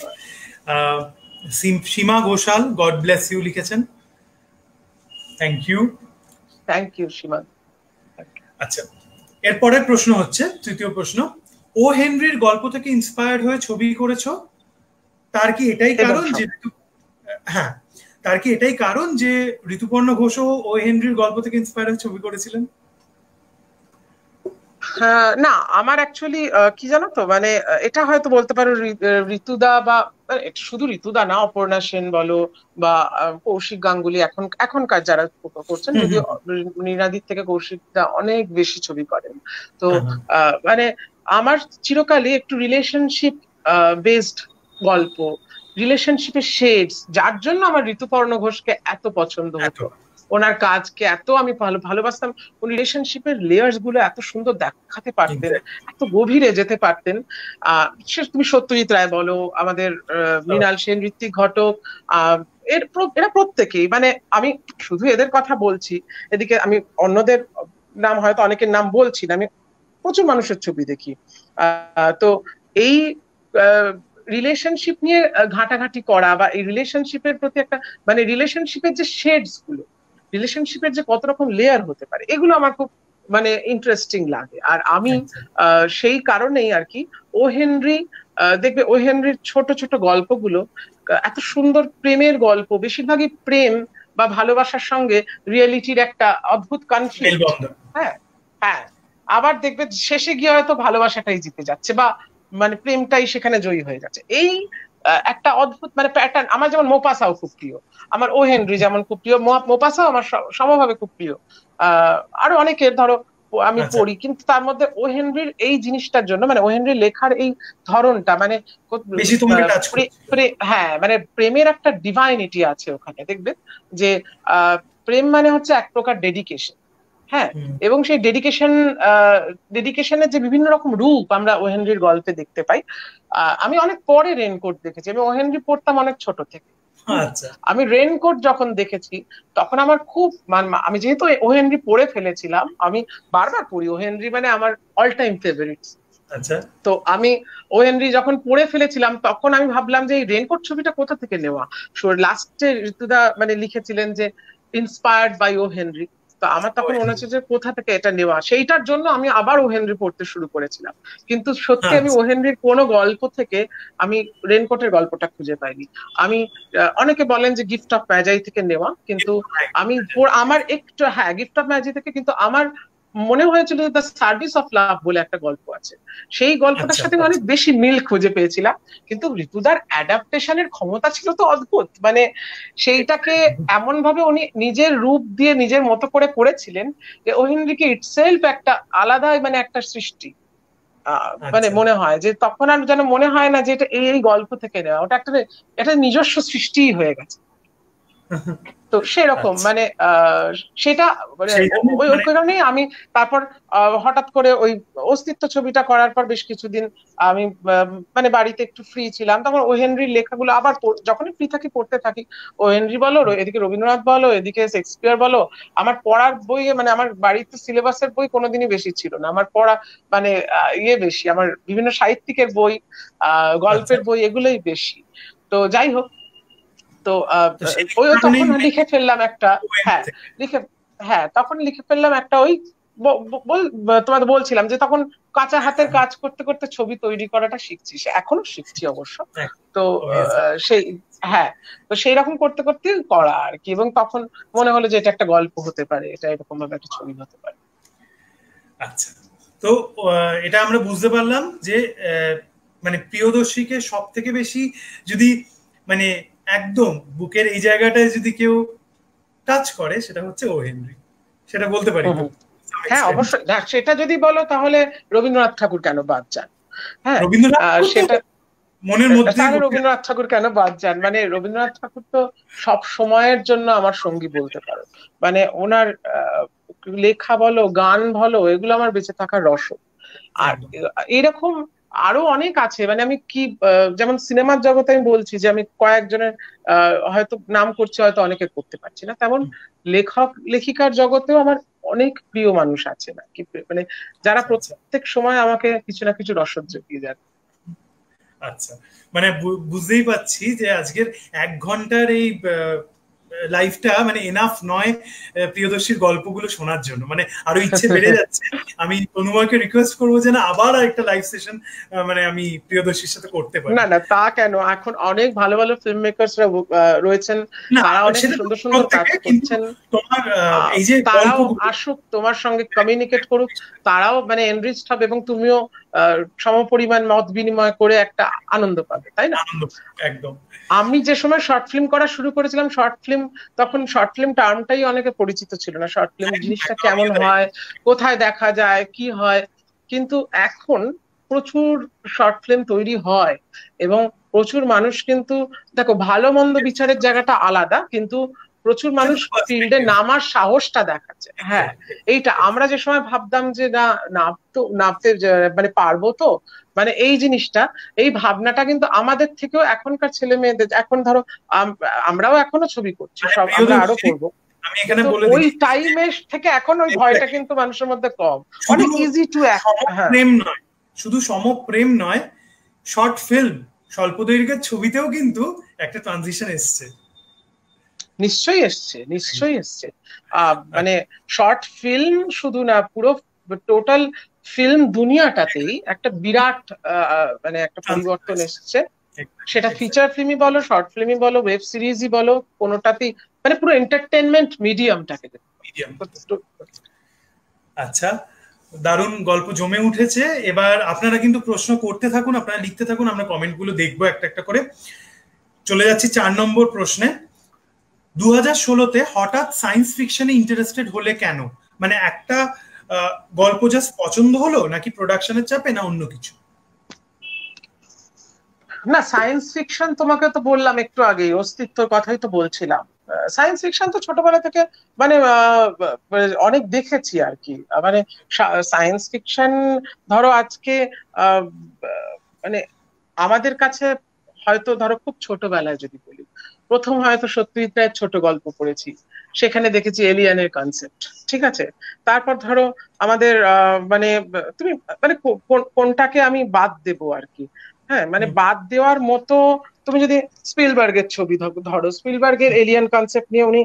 Seema Ghoshal god bless you লিখেছেন, thank you thank you Seema. আচ্ছা এরপরের প্রশ্ন হচ্ছে তৃতীয় প্রশ্ন, ও হেনরির গল্প থেকে ইন্সপায়ার্ড হয়ে ছবি করেছো, তার কি এটাই কারণ যে হ্যাঁ তার কি এটাই কারণ যে ঋতুপর্ণ ঘোষও ও হেনরির গল্প থেকে ইন্সপায়ার্ড হয়ে ছবি করেছিলেন? না আমার অ্যাকচুয়ালি কি জানো তো মানে এটা হয়তো বলতে পারো ঋতুদা বা শুধু ঋতুদা না, অপর্ণা সেন বলো বা কৌশিক গাঙ্গুলি এখন এখনকার যারা করছেন, যদিও নীনাদির থেকে কৌশিকদা অনেক বেশি ছবি করেন, তো মানে আমার চিরকালই একটু রিলেশনশিপ বেসড গল্প, রিলেশনশিপের শেডস, যার জন্য আমার ঋতুপর্ণ ঘোষকে এত পছন্দ হতো, ওনার কাজকে এত আমি ভালো ভালোবাসতাম। উনি রিলেশনশিপের লেয়ার্স গুলো এত সুন্দর দেখাতে পারতেন, এত গভীরে যেতে পারতেন। আহ তুমি সত্যজিৎ রায় বলো, আমাদের মৃণাল সেন, ঋত্বিক ঘটক, আহ এর এরা প্রত্যেকেই মানে আমি শুধু এদের কথা বলছি, এদিকে আমি অন্যদের নাম হয়তো অনেকের নাম বলছি না, আমি প্রচুর মানুষের ছবি দেখি। আহ তো এই রিলেশনশিপ নিয়ে ঘাটাঘাটি করা বা এই রিলেশনশিপের প্রতি একটা মানে রিলেশনশিপের যে শেডস গুলো, রিলেশনশিপের যে কত রকম লেয়ার হতে পারে, এগুলো আমার খুব মানে ইন্টারেস্টিং লাগে। আর আমি সেই কারণেই আর কি ও হেনরি দেখবে, ও হেনরির ছোট ছোট গল্পগুলো এত সুন্দর প্রেমের গল্প, বেশিরভাগই প্রেম বা ভালোবাসার সঙ্গে রিয়েলিটির একটা অদ্ভুত কনফ্লিক্ট। হ্যাঁ হ্যাঁ আবার দেখবে শেষে গিয়ে হয়তো ভালোবাসাটাই জিতে যাচ্ছে, বা মানে প্রেমটাই সেখানে জয়ী হয়ে যাচ্ছে। এই একটা অদ্ভুত মানে প্যাটার্ন। আমার যেমন মোপাসাও খুব প্রিয়, আমার ও হেনরি যেমন খুব প্রিয়, মোপাসাও আমার সমভাবে খুব প্রিয়। আহ আরো অনেকের ধরো আমি পড়ি, কিন্তু তার মধ্যে ও হেনরির এই জিনিসটার জন্য, মানে ও হেনরির লেখার এই ধরনটা, মানে হ্যাঁ মানে প্রেমের একটা ডিভাইনিটি আছে ওখানে। দেখবে যে আহ প্রেম মানে হচ্ছে এক প্রকার ডেডিকেশন, হ্যাঁ, এবং সেই ডেডিকেশন ডেডিকেশনের যে বিভিন্ন রকম রূপ আমরা ও হেনরির গল্পে দেখতে পাই। আমি অনেক পরে রেনকোট দেখেছি, আমি ও হেনরি পড়তাম অনেক ছোট থেকে। আমি রেনকোট যখন দেখেছি তখন আমার খুব, আমি যেহেতু ও হেনরি পড়ে ফেলেছিলাম, আমি বারবার পড়ি ও হেনরি, মানে আমার অল টাইম ফেভারিট। তো আমি ও হেনরি যখন পড়ে ফেলেছিলাম তখন আমি ভাবলাম যে এই রেনকোট ছবিটা কোথা থেকে নেওয়া। লাস্টে ঋতুদা মানে লিখেছিলেন যে ইন্সপায়ার্ড বাই ও হেনরি। তো আমার তখন মনে হচ্ছে যে কোথা থেকে এটা নেওয়া, সেইটার জন্য আমি আবার ও হেনরি পড়তে শুরু করেছিলাম। কিন্তু সত্যি আমি ও হেনরির কোনো গল্প থেকে আমি রেনকোটের গল্পটা খুঁজে পাইনি। আমি অনেকে বলেন যে গিফট অফ ম্যাজি থেকে নেওয়া, কিন্তু আমি আমার একটু, হ্যাঁ গিফট অফ ম্যাজি থেকে, কিন্তু আমার মনে হয়েছিল দ্য সার্ভিস অফ লাভ বলে একটা গল্প আছে, সেই গল্পটার সাথে অনেক বেশি মিল খুঁজে পেয়েছিলাম। কিন্তু ঋতুদার অ্যাডাপ্টেশনের ক্ষমতা ছিল তো অদ্ভুত, মানে সেইটাকে এমন ভাবে উনি নিজের রূপ দিয়ে নিজের মতো করে করেছিলেন যে ও হেনরিকে ইটসেলফ একটা আলাদা মানে একটা সৃষ্টি। মানে মনে হয় যে তখন আর যেন মনে হয় না যে এটা এই গল্প থেকে নেওয়া, ওটা একটা একটা নিজস্ব সৃষ্টিই হয়ে গেছে। তো সেরকম মানে আহ সেটা ওই ওই কারণেই আমি তারপর হঠাৎ করে ওই অস্তিত্ব ছবিটা করার পর বেশ কিছুদিন আমি মানে বাড়িতে একটু ফ্রি ছিলাম, তখন ও হেনরির লেখাগুলো আবার যখনই ফ্রি থাকি পড়তে থাকি। ও হেনরি বলো, এদিকে রবীন্দ্রনাথ বলো, এদিকে শেক্সপিয়ার বলো। আমার পড়ার বই মানে আমার বাড়িতে সিলেবাসের বই কোনোদিনই বেশি ছিল না, আমার পড়া মানে ইয়ে বেশি, আমার বিভিন্ন সাহিত্যিকের বই, আহ গল্পের বই, এগুলোই বেশি। তো যাই হোক, তো ওই তখন লিখে ফেললাম একটা, হ্যাঁ লিখে হ্যাঁ তখন লিখে ফেললাম একটা ওই তোমাদের বলছিলাম যে তখন কাঁচা হাতের কাজ করতে করতে ছবি তৈরি করাটা শিখছি, এখনো শিখছি অবশ্য। তো সেই হ্যাঁ তো সেই রকম করতে করতে করা আর কি, এবং তখন মনে হলো যে এটা একটা গল্প হতে পারে, এটা এরকম ভাবে একটা ছবি হতে পারে। আচ্ছা, তো এটা আমরা বুঝতে পারলাম যে মানে প্রিয়দর্শীকে সব থেকে বেশি যদি মানে একদম বুকের এই জায়গাটায় যদি কেউ টাচ করে সেটা হচ্ছে ও হেনরি, সেটা বলতে পারি। হ্যাঁ অবশ্যই, সেটা যদি বলো তাহলে রবীন্দ্রনাথ ঠাকুর কেন বাদ যান? হ্যাঁ সেটা মনের মধ্যে, রবীন্দ্রনাথ ঠাকুর কেন বাদ যান, মানে রবীন্দ্রনাথ ঠাকুর তো সব সময়ের জন্য আমার সঙ্গী বলতে পারো। মানে ওনার লেখা বলো, গান বলো, এগুলো আমার বেঁচে থাকার রসদ। আর এরকম আরো অনেক আছে, মানে আমি কি যেমন সিনেমার জগতে আমি বলছি যে আমি কয়েকজনের আহ হয়তো নাম করছি, হয়তো অনেকে করতে পারছি না, তেমন লেখক লেখিকার জগতেও আমার অনেক প্রিয় মানুষ আছে না কি, মানে যারা প্রত্যেক সময় আমাকে কিছু না কিছু রসদ জুগিয়ে যাচ্ছে। আচ্ছা, মানে বুঝতেই পাচ্ছি যে আজকের এক ঘন্টার এই লাইফটা মানে এনাফ নয় প্রিয়দর্শীর গল্পগুলো শোনার জন্য, মানে আরো ইচ্ছে বেড়ে যাচ্ছে। আমি তনুমাকে রিকোয়েস্ট করবো যে না আবার একটা লাইভ সেশন মানে আমি প্রিয়দর্শীর সাথে করতে পারি। না না তা কেন, এখন অনেক ভালো ভালো ফিল্ম মেকার্সরা রয়েছেন, তারা অনেক সুন্দর সুন্দর কাজ করছেন, তোমার এই যে তারাও আসুক তোমার সঙ্গে কমিউনিকেট করুক, তারাও মানে এনরিচড হবে এবং তুমিও সমপরিমাণ মত বিনিময় করে একটা আনন্দ পাবে, তাই না? একদম। আমি যে সময় শর্ট ফিল্ম করা শুরু করেছিলাম, শর্ট ফিল্ম তখন শর্ট ফিল্ম টার্মটাই অনেকে পরিচিত ছিল না, শর্ট ফিল্ম জিনিসটা কেমন হয়, কোথায় দেখা যায়, কি হয়। কিন্তু এখন প্রচুর শর্ট ফিল্ম তৈরি হয় এবং প্রচুর মানুষ, কিন্তু দেখো ভালো মন্দ বিচারের জায়গাটা আলাদা, কিন্তু প্রচুর মানুষ ফিল্ডে নামার সাহসটা দেখাচ্ছে। হ্যাঁ এইটা আমরা যে সময় ভাবতাম যে না নামতো নামতে মানে পারবো তো, মানে এই জিনিসটা, এই ভাবনাটা কিন্তু আমাদের থেকেও এখনকার ছেলে মেয়েদের, এখন ধরো আমরাও এখনো ছবি করছি, সব আমরা আরো করবো, ওই টাইমের থেকে এখন ওই ভয়টা কিন্তু মানুষের মধ্যে কম, অনেক ইজি টু প্রেম নয়, শুধু সমপ্রেম নয়, শর্ট ফিল্ম স্বল্প দৈর্ঘ্যের ছবিতেও কিন্তু একটা ট্রানজিশন এসছে। নিশ্চয়ই এসছে, নিশ্চয়ই এসছে। আহ মানে শর্ট ফিল্ম শুধু না, পুরো টোটাল ফিল্ম দুনিয়াটাতেই একটা বিরাট মানে একটা পরিবর্তন এসছে, সেটা ফিচার ফিল্মই বলো, শর্ট ফিল্মই বলো, ওয়েব সিরিজই বলো, কোনোটাতেই মানে পুরো এন্টারটেনমেন্ট মিডিয়ামটাকে। আচ্ছা, দারুণ গল্প জমে উঠেছে। এবার আপনারা কিন্তু প্রশ্ন করতে থাকুন, আপনারা লিখতে থাকুন, আমরা কমেন্টগুলো দেখবো একটা একটা করে। চলে যাচ্ছি চার নম্বর প্রশ্নে। দু হাজার ষোলোতে হঠাৎ সায়েন্স ফিকশনে ইন্টারেস্টেড হলে কেন? মানে একটা গল্প জাস্ট পছন্দ হলো, নাকি প্রোডাকশনের চাপে, না অন্য কিছু? না, সায়েন্স ফিকশন তোমাকে তো বললাম একটু আগেই, অস্তিত্বর কথাই তো বলছিলাম। সায়েন্স ফিকশন তো ছোটবেলা থেকে মানে অনেক দেখেছি আর কি। মানে সায়েন্স ফিকশন ধরো আজকে মানে আমাদের কাছে হয়তো ধরো খুব ছোটবেলায় যদি বলি, প্রথম হয়তো সত্যজিৎ রায়ের ছোট গল্প পড়েছি, সেখানে দেখেছি এলিয়ানের কনসেপ্ট, ঠিক আছে। তারপর ধরো আমাদের মানে তুমি মানে কোনটাকে আমি বাদ দেবো আর কি, হ্যাঁ মানে বাদ দেওয়ার মতো তুমি যদি স্পিলবার্গের ছবি ধরো, স্পিলবার্গের এলিয়ান কনসেপ্ট নিয়ে উনি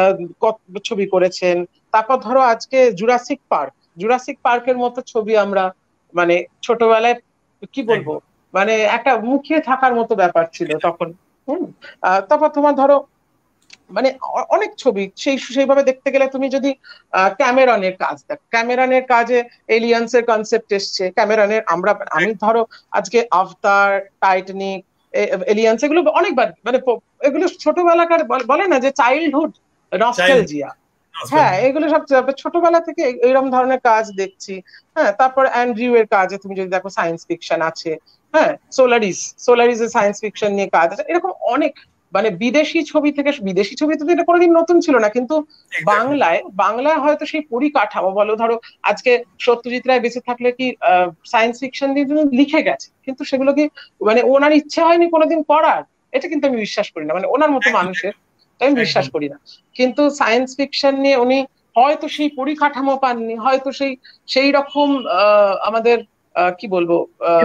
ছবি করেছেন। তারপর ধরো আজকে জুরাসিক পার্ক, জুরাসিক পার্কের মতো ছবি আমরা মানে ছোটবেলায় কি বলবো মানে একটা মুখিয়ে থাকার মতো ব্যাপার ছিল তখন। হম তারপর তোমার ধরো মানে অনেক ছবি সেই সেইভাবে দেখতে গেলে তুমি যদি ক্যামেরনের কাজ দেখ, ক্যামেরনের কাজে এলিয়েন্স এর কনসেপ্ট এসছে। ক্যামেরনের আমরা আমি ধরো আজকে আভতার, টাইটানিক, এলিয়েন্স এগুলো অনেকবার মানে এগুলো ছোটবেলাকার বলে না যে চাইল্ডহুড নস্টালজিয়া, হ্যাঁ এগুলো সব ছোটবেলা থেকে এইরকম ধরনের কাজ দেখছি। হ্যাঁ তারপর অ্যান্ড্রিউ এর কাজে তুমি যদি দেখো সায়েন্স ফিকশন আছে। হ্যাঁ সোলারিস, সোলারিস এর সায়েন্স ফিকশন নিয়ে কাজ আছে। এরকম অনেক মানে বিদেশি ছবি থেকে, বিদেশি ছবি তো এটা কোনোদিন নতুন ছিল না, কিন্তু বাংলায় বাংলায় হয়তো সেই পরিকাঠামো বলো, ধরো আজকে সত্যজিৎ রায় বেঁচে থাকলে কি সায়েন্স ফিকশন দিয়ে লিখে গেছে, কিন্তু সেগুলো কি মানে ওনার ইচ্ছে হয়নি কোনোদিন করার? এটা কিন্তু আমি বিশ্বাস করি না, মানে ওনার মতো মানুষের আমি বিশ্বাস করি না। কিন্তু সায়েন্স ফিকশন নিয়ে উনি হয়তো সেই পরিকাঠামো পাননি, হয়তো সেই সেই রকম আমাদের কি বলবো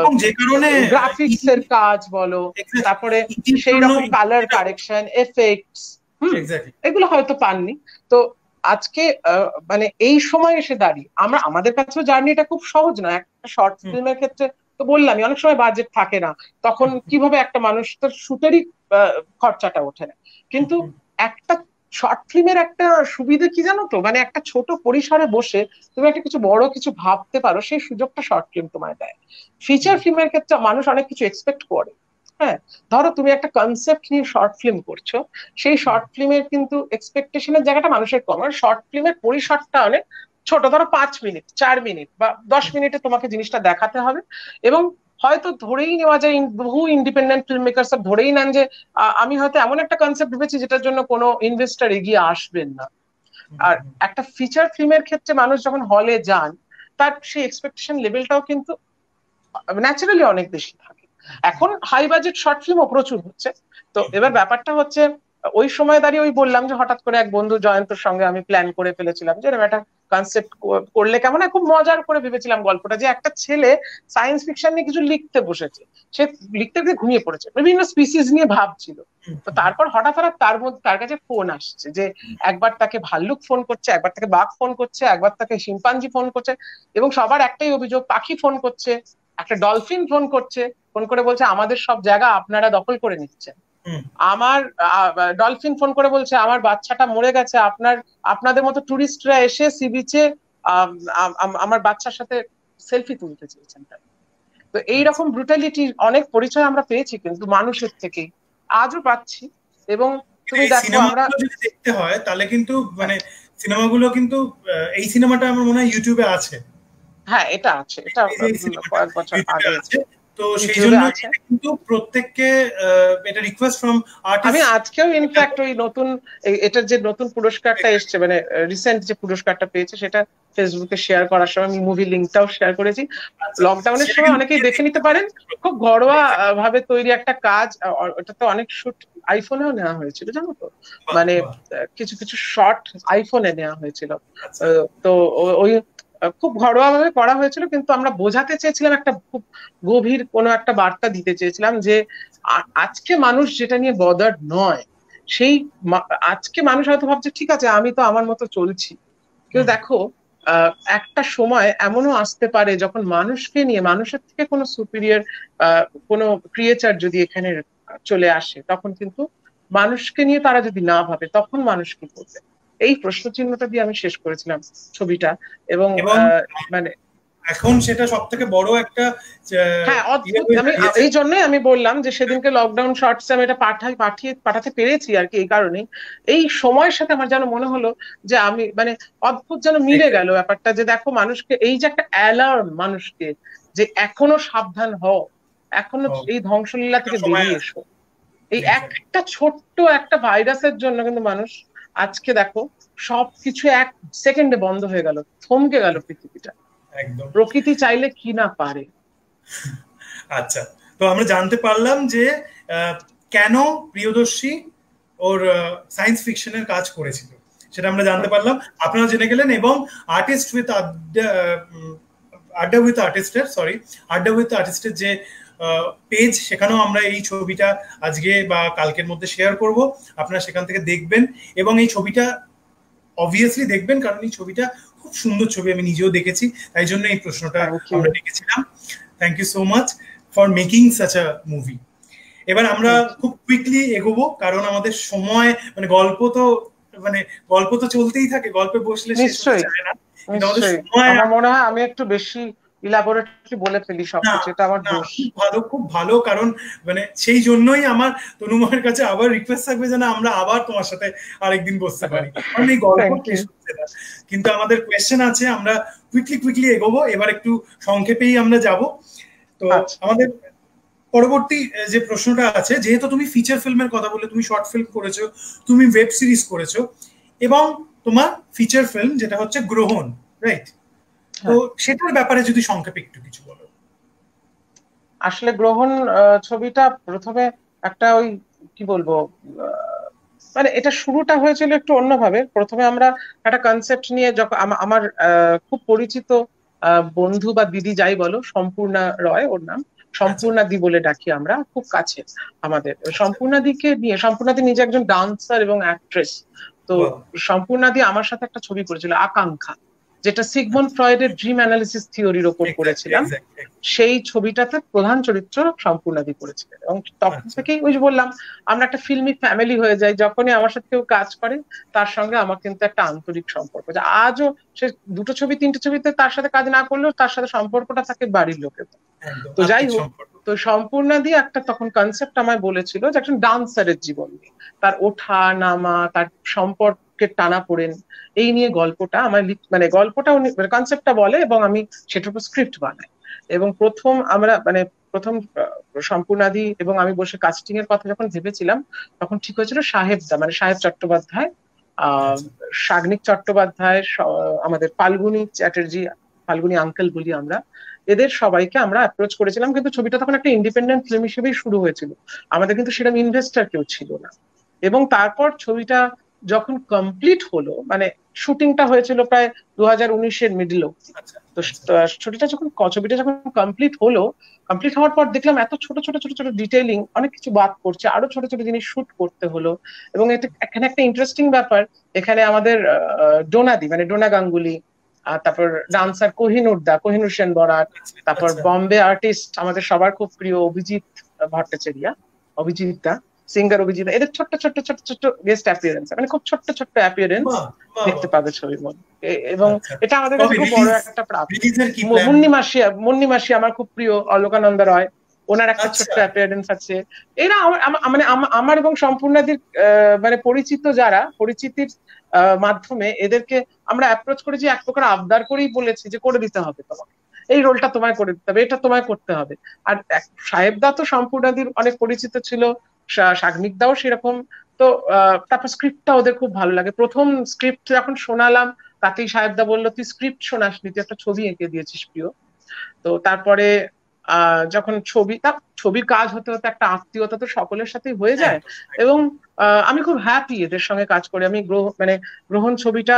গ্রাফিক্স এর কাজ বলো, তারপরে সেই রকম কালার কারেকশন, এফেক্টস, এগুলো হয়তো পাননি। তো আজকে মানে এই সময় এসে দাঁড়িয়ে আমরা, আমাদের কাছেও জার্নিটা খুব সহজ না। একটা শর্ট ফিল্মের ক্ষেত্রে তো বললামই অনেক সময় বাজেট থাকে না, তখন কিভাবে একটা মানুষ তার শুটেরই খরচাটা ওঠে না। কিন্তু একটা শর্ট ফিল্মের একটা সুবিধা কি জানো তো, মানে একটা ছোট পরিসরে বসে তুমি একটা কিছু বড় কিছু ভাবতে পারো, সেই সুযোগটা শর্ট ফিল্ম তোমায় দেয়। ফিচার ফিল্মের ক্ষেত্রে মানুষ অনেক কিছু এক্সপেক্ট করে। হ্যাঁ ধরো তুমি একটা কনসেপ্ট নিয়ে শর্ট ফিল্ম করছো, সেই শর্ট ফিল্মের কিন্তু এক্সপেকটেশনের জায়গাটা মানুষের কম। শর্ট ফিল্মের পরিসরটা অনেক ছোট, ধরো পাঁচ মিনিট, চার মিনিট বা দশ মিনিটে তোমাকে জিনিসটা দেখাতে হবে। এবং হয়তো ধরেই নেওয়া যায়, বহু ইন্ডিপেন্ডেন্ট ফিল্ম মেকার সব ধরেই নেন যে আমি হয়তো এমন একটা কনসেপ্ট ভেবেছি যেটার জন্য কোনো ইনভেস্টার এগিয়ে আসবেন না। আর একটা ফিচার ফিল্মের ক্ষেত্রে মানুষ যখন হলে যান, তার সেই এক্সপেকটেশন লেভেলটাও কিন্তু ন্যাচারালি অনেক বেশি থাকে। এখন হাই বাজেট শর্ট ফিল্মও প্রচুর হচ্ছে। তো এবার ব্যাপারটা হচ্ছে ওই সময় দাঁড়িয়ে ওই বললাম যে হঠাৎ করে এক বন্ধু জয়ন্তর সঙ্গে আমি প্ল্যান করে ফেলেছিলাম যে এরকম একটা কনসেপ্ট করলে কেমন হয়। খুব মজার করে ভেবেছিলাম গল্পটা, যে একটা ছেলে সায়েন্স ফিকশন নিয়ে কিছু লিখতে বসেছে, সে লিখতে লিখতে ঘুমিয়ে পড়েছে, বিভিন্ন স্পিসিস নিয়ে ভাবছিল। তো তারপর হঠাৎ হঠাৎ তার মধ্যে তার কাছে ফোন আসছে, যে একবার তাকে ভাল্লুক ফোন করছে, একবার তাকে বাঘ ফোন করছে, একবার তাকে শিম্পাঞ্জি ফোন করছে, এবং সবার একটাই অভিযোগ পাখি ফোন করছে, একটা ডলফিন ফোন করছে, ফোন করে বলছে আমাদের সব জায়গা আপনারা দখল করে নিচ্ছেন। আমার ডলফিন ফোন করে বলছে আমার বাচ্চাটা মরে গেছে, আপনার আপনাদের মতো টুরিস্টরা এসে সি বিচে আমার বাচ্চার সাথে সেলফি তুলতে চেয়েছেন। তো এইরকম ব্রুটালিটি অনেক পরিচয় আমরা পেয়েছি কিন্তু মানুষের থেকেই, আজও পাচ্ছি। এবং তুমি দেখো আমরা যদি দেখতে হয় তাহলে কিন্তু মানে সিনেমাগুলো কিন্তু, এই সিনেমাটা আমার মনে হয় ইউটিউবে আছে। হ্যাঁ এটা আছে, এটা কয়েক বছর আগে আছে, তো সেই জন্য কিন্তু প্রত্যেককে এটা রিকোয়েস্ট ফ্রম আর্টিস্ট। আমি আজকেও ইনফ্যাক্ট ওই নতুন এটার যে নতুন পুরস্কারটা এসছে, মানে রিসেন্ট যে পুরস্কারটা পেয়েছে, সেটা ফেসবুকে শেয়ার করার সময় আমি মুভি লিঙ্কটাও শেয়ার করেছি। লকডাউনের সময় অনেকেই দেখে নিতে পারেন, খুব ঘরোয়া ভাবে তৈরি একটা কাজ। ওটাতে অনেক শুট আইফোনেও নেওয়া হয়েছিল জানো তো, মানে কিছু কিছু শর্ট আইফোনে নেওয়া হয়েছিল। তো ওই খুব ঘরোয়া ভাবে করা হয়েছিল, কিন্তু আমরা বোঝাতে চেয়েছিলাম একটা খুব গভীর কোনো একটা বার্তা দিতে চেয়েছিলাম, যে আজকে মানুষ যেটা নিয়ে বদার্ড নয়, সেই আজকে মানুষ হয়তো ভাবছে ঠিক আছে আমি তো আমার মতো চলছি, কিন্তু দেখো আহ একটা সময় এমনও আসতে পারে যখন মানুষকে নিয়ে, মানুষের থেকে কোনো সুপিরিয়র আহ কোনো ক্রিয়েচার যদি এখানে চলে আসে, তখন কিন্তু মানুষকে নিয়ে তারা যদি না ভাবে, তখন মানুষ কি করবে? এই প্রশ্ন চিহ্নটা দিয়ে আমি শেষ করেছিলাম ছবিটা। এবং মানে এখন সেটা সব থেকে বড় একটা হ্যাঁ অদ্ভুত। আমি এই জন্যই আমি বললাম যে সেদিনকে লকডাউন শর্টস আমি এটা পাঠাই পাঠিয়ে পাঠাতে পেরেছি আর কি, এই কারণেই এই সময়ের সাথে আমার যেন মনে হলো যে আমি মানে অদ্ভুত যেন মিলে গেল ব্যাপারটা, যে দেখো মানুষকে এই যে একটা অ্যালার্ম মানুষকে যে এখনো সাবধান হও, এখনো এই ধ্বংসলীলা থেকে বেরিয়ে এসো। এই একটা ছোট্ট একটা ভাইরাসের জন্য কিন্তু মানুষ আজকে দেখো সবকিছু এক সেকেন্ডে বন্ধ হয়ে গেল, থমকে গেল পৃথিবীটা। একদম প্রকৃতি চাইলে কি না পারে। আচ্ছা, তো আমরা জানতে পারলাম যে কেন প্রিয়দর্শী ওর সায়েন্স ফিকশনের কাজ করেছিল, সেটা আমরা জানতে পারলাম, আপনারা জেনে গেলেন। এবং আর্টিস্ট উইথ আড্ডা উইথ আর্টিস্টের সরি আড্ডা উইথ আর্টিস্টের যে পেজ, সেখানেও আমরা এই ছবিটা আজকে বা কালকের মধ্যে শেয়ার করব, আপনারা সেখান থেকে দেখবেন। এবং এই ছবিটা অবভিয়াসলি দেখবেন, কারণ এই ছবিটা খুব সুন্দর ছবি, আমি নিজেও দেখেছি, তাই জন্য এই প্রশ্নটা আমরা রেখেছিলাম। Thank you so much for making such a movie. এবার আমরা খুব কুইকলি এগোবো, কারণ আমাদের সময় মানে গল্প তো মানে গল্প তো চলতেই থাকে, গল্পে বসলে শেষ হতে চায় না। আমার মনে হয় আমি একটু বেশি ইলাবোরেটলি বলে ফেলি সবকিছু, এটা আমার দোষ। খুব ভালো, খুব ভালো, কারণ মানে সেই জন্যই আমার তনুমায়ের কাছে আবার রিকোয়েস্ট থাকবে যেন আমরা আবার তোমার সাথে আরেকদিন বসতে পারি, কারণ এই গল্প শেষ হচ্ছে না। কিন্তু আমাদের কোয়েশ্চেন আছে, আমরা কুইকলি কুইকলি এগোবো, এবার একটু সংক্ষেপেই আমরা যাব। তো আমাদের পরবর্তী যে প্রশ্নটা আছে, যেহেতু তুমি ফিচার ফিল্মের কথা বলে, তুমি শর্ট ফিল্ম করেছো, তুমি ওয়েব সিরিজ করেছো, এবং তোমার ফিচার ফিল্ম যেটা হচ্ছে গ্রহণ, রাইট? তো সেটার ব্যাপারে যদি সংক্ষেপে একটু কিছু বলো। আসলে গ্রহণ ছবিটা প্রথমে একটা ওই কি বলবো মানে এটা শুরুটা হয়েছিল একটু অন্যভাবে। প্রথমে আমরা একটা কনসেপ্ট নিয়ে, যখন আমার খুব পরিচিত বন্ধু বা দিদি যাই বলো, সম্পূর্ণা রয় ওর নাম, সম্পূর্ণাদি বলে ডাকি আমরা, খুব কাছে আমাদের। সম্পূর্ণাদিকে নিয়ে, সম্পূর্ণাদি নিজে একজন ডান্সার এবং অ্যাক্ট্রেস। তো সম্পূর্ণাদি আমার সাথে একটা ছবি করেছিল আকাঙ্ক্ষা, যেটা সিগমন্ড ফ্রয়েডের ড্রিম অ্যানালিসিস থিওরির ওপর করেছিলাম। সেই ছবিটাতে প্রধান চরিত্র সম্পূর্ণাদি করেছিলেন। এবং তখন থেকেই ওই যে বললাম, আমরা একটা ফিল্মি ফ্যামিলি হয়ে যাই, যখনই আমার সাথে কেউ কাজ করে তার সঙ্গে আমার কিন্তু একটা আন্তরিক সম্পর্ক। আজও সে দুটো ছবি তিনটে ছবিতে তার সাথে কাজ না করলেও তার সাথে সম্পর্কটা থাকে বাড়ির লোকের। তো যাই হোক, তো সম্পূর্ণাদি একটা তখন কনসেপ্ট আমায় বলেছিল যে একজন ডান্সারের জীবন নিয়ে, তার ওঠা নামা, তার সম্পর্কে টানা পড়েন, এই নিয়ে গল্পটা আমার মানে গল্পটা উনি কনসেপ্টটা বলে এবং আমি সেটার উপর স্ক্রিপ্ট বানাই। এবং প্রথম আমরা মানে প্রথম সম্পূর্ণাদি এবং আমি বসে কাস্টিং এর কথা যখন ভেবেছিলাম, তখন ঠিক হয়েছিল সাহেবদা মানে সাহেব চট্টোপাধ্যায়, আহ সাগ্নিক চট্টোপাধ্যায়, আমাদের ফাল্গুনী চ্যাটার্জি, ফাল্গুনী আঙ্কেল বলি আমরা, এদের সবাইকে আমরা অ্যাপ্রোচ করেছিলাম। কিন্তু ছবিটা তখন একটা ইন্ডিপেন্ডেন্ট ফিল্ম হিসেবেই শুরু হয়েছিল, আমাদের কিন্তু সেরকম ইনভেস্টার কেউ ছিল না। এবং তারপর ছবিটা যখন কমপ্লিট হলো, মানে শুটিংটা হয়েছিল প্রায় দু হাজার উনিশের মিডল অব্দি। তো ছবিটা যখন ছবিটা যখন কমপ্লিট হলো, কমপ্লিট হওয়ার পর দেখলাম এত ছোট ছোট ছোট ছোট ডিটেইলিং, অনেক কিছু বাদ করছে, আরো ছোট ছোট জিনিস শুট করতে হলো। এবং এটা এখানে একটা ইন্টারেস্টিং ব্যাপার, এখানে আমাদের ডোনাদি মানে ডোনা গাঙ্গুলি, আর তারপর ডান্সার কোহিনুর দা, কোহিনুর সেন বরাট, তারপর বম্বে আর্টিস্ট আমাদের সবার খুব প্রিয় অভিজিৎ ভট্টাচার্য, অভিজিৎ দা, সিঙ্গার অভিজিৎ, এদের ছোট্ট ছোট্ট ছোট্ট ছোট্ট গেস্ট অ্যাপিয়ারেন্স, মানে খুব ছোট্ট ছোট্ট অ্যাপিয়ারেন্স দেখতে পাবে ছবির মধ্যে। এবং এটা আমাদের কাছে খুব বড় একটা প্রাপ্তি। মুন্নি মাসি, মুন্নি মাসি আমার খুব প্রিয়, অলোকানন্দা রয়, ওনার একটা ছোট্ট অ্যাপিয়ারেন্স আছে। এরা মানে আমার এবং সম্পূর্ণাদির মানে পরিচিত যারা, পরিচিতির মাধ্যমে এদেরকে আমরা অ্যাপ্রোচ করেছি, এক প্রকার আবদার করেই বলেছি যে করে দিতে হবে তোমাকে, এই রোলটা তোমায় করে দিতে হবে, এটা তোমায় করতে হবে। আর সাহেবদা তো সম্পূর্ণাদির অনেক পরিচিত ছিল, সাগ্নিক দাও সেরকম। তো তারপর স্ক্রিপ্টটা ওদের খুব ভালো লাগে। প্রথম স্ক্রিপ্ট যখন শোনালাম, তাতেই সাহেবদা বললো তুই স্ক্রিপ্ট শোনাসনি, তুই একটা ছবি এঁকে দিয়েছিস প্রিয়। তো তারপরে আহ যখন ছবি তা ছবির কাজ হতে হতে একটা আত্মীয়তা তো সকলের সাথেই হয়ে যায়। এবং আমি খুব হ্যাপি এদের সঙ্গে কাজ করে। আমি গ্রহ মানে গ্রহণ ছবিটা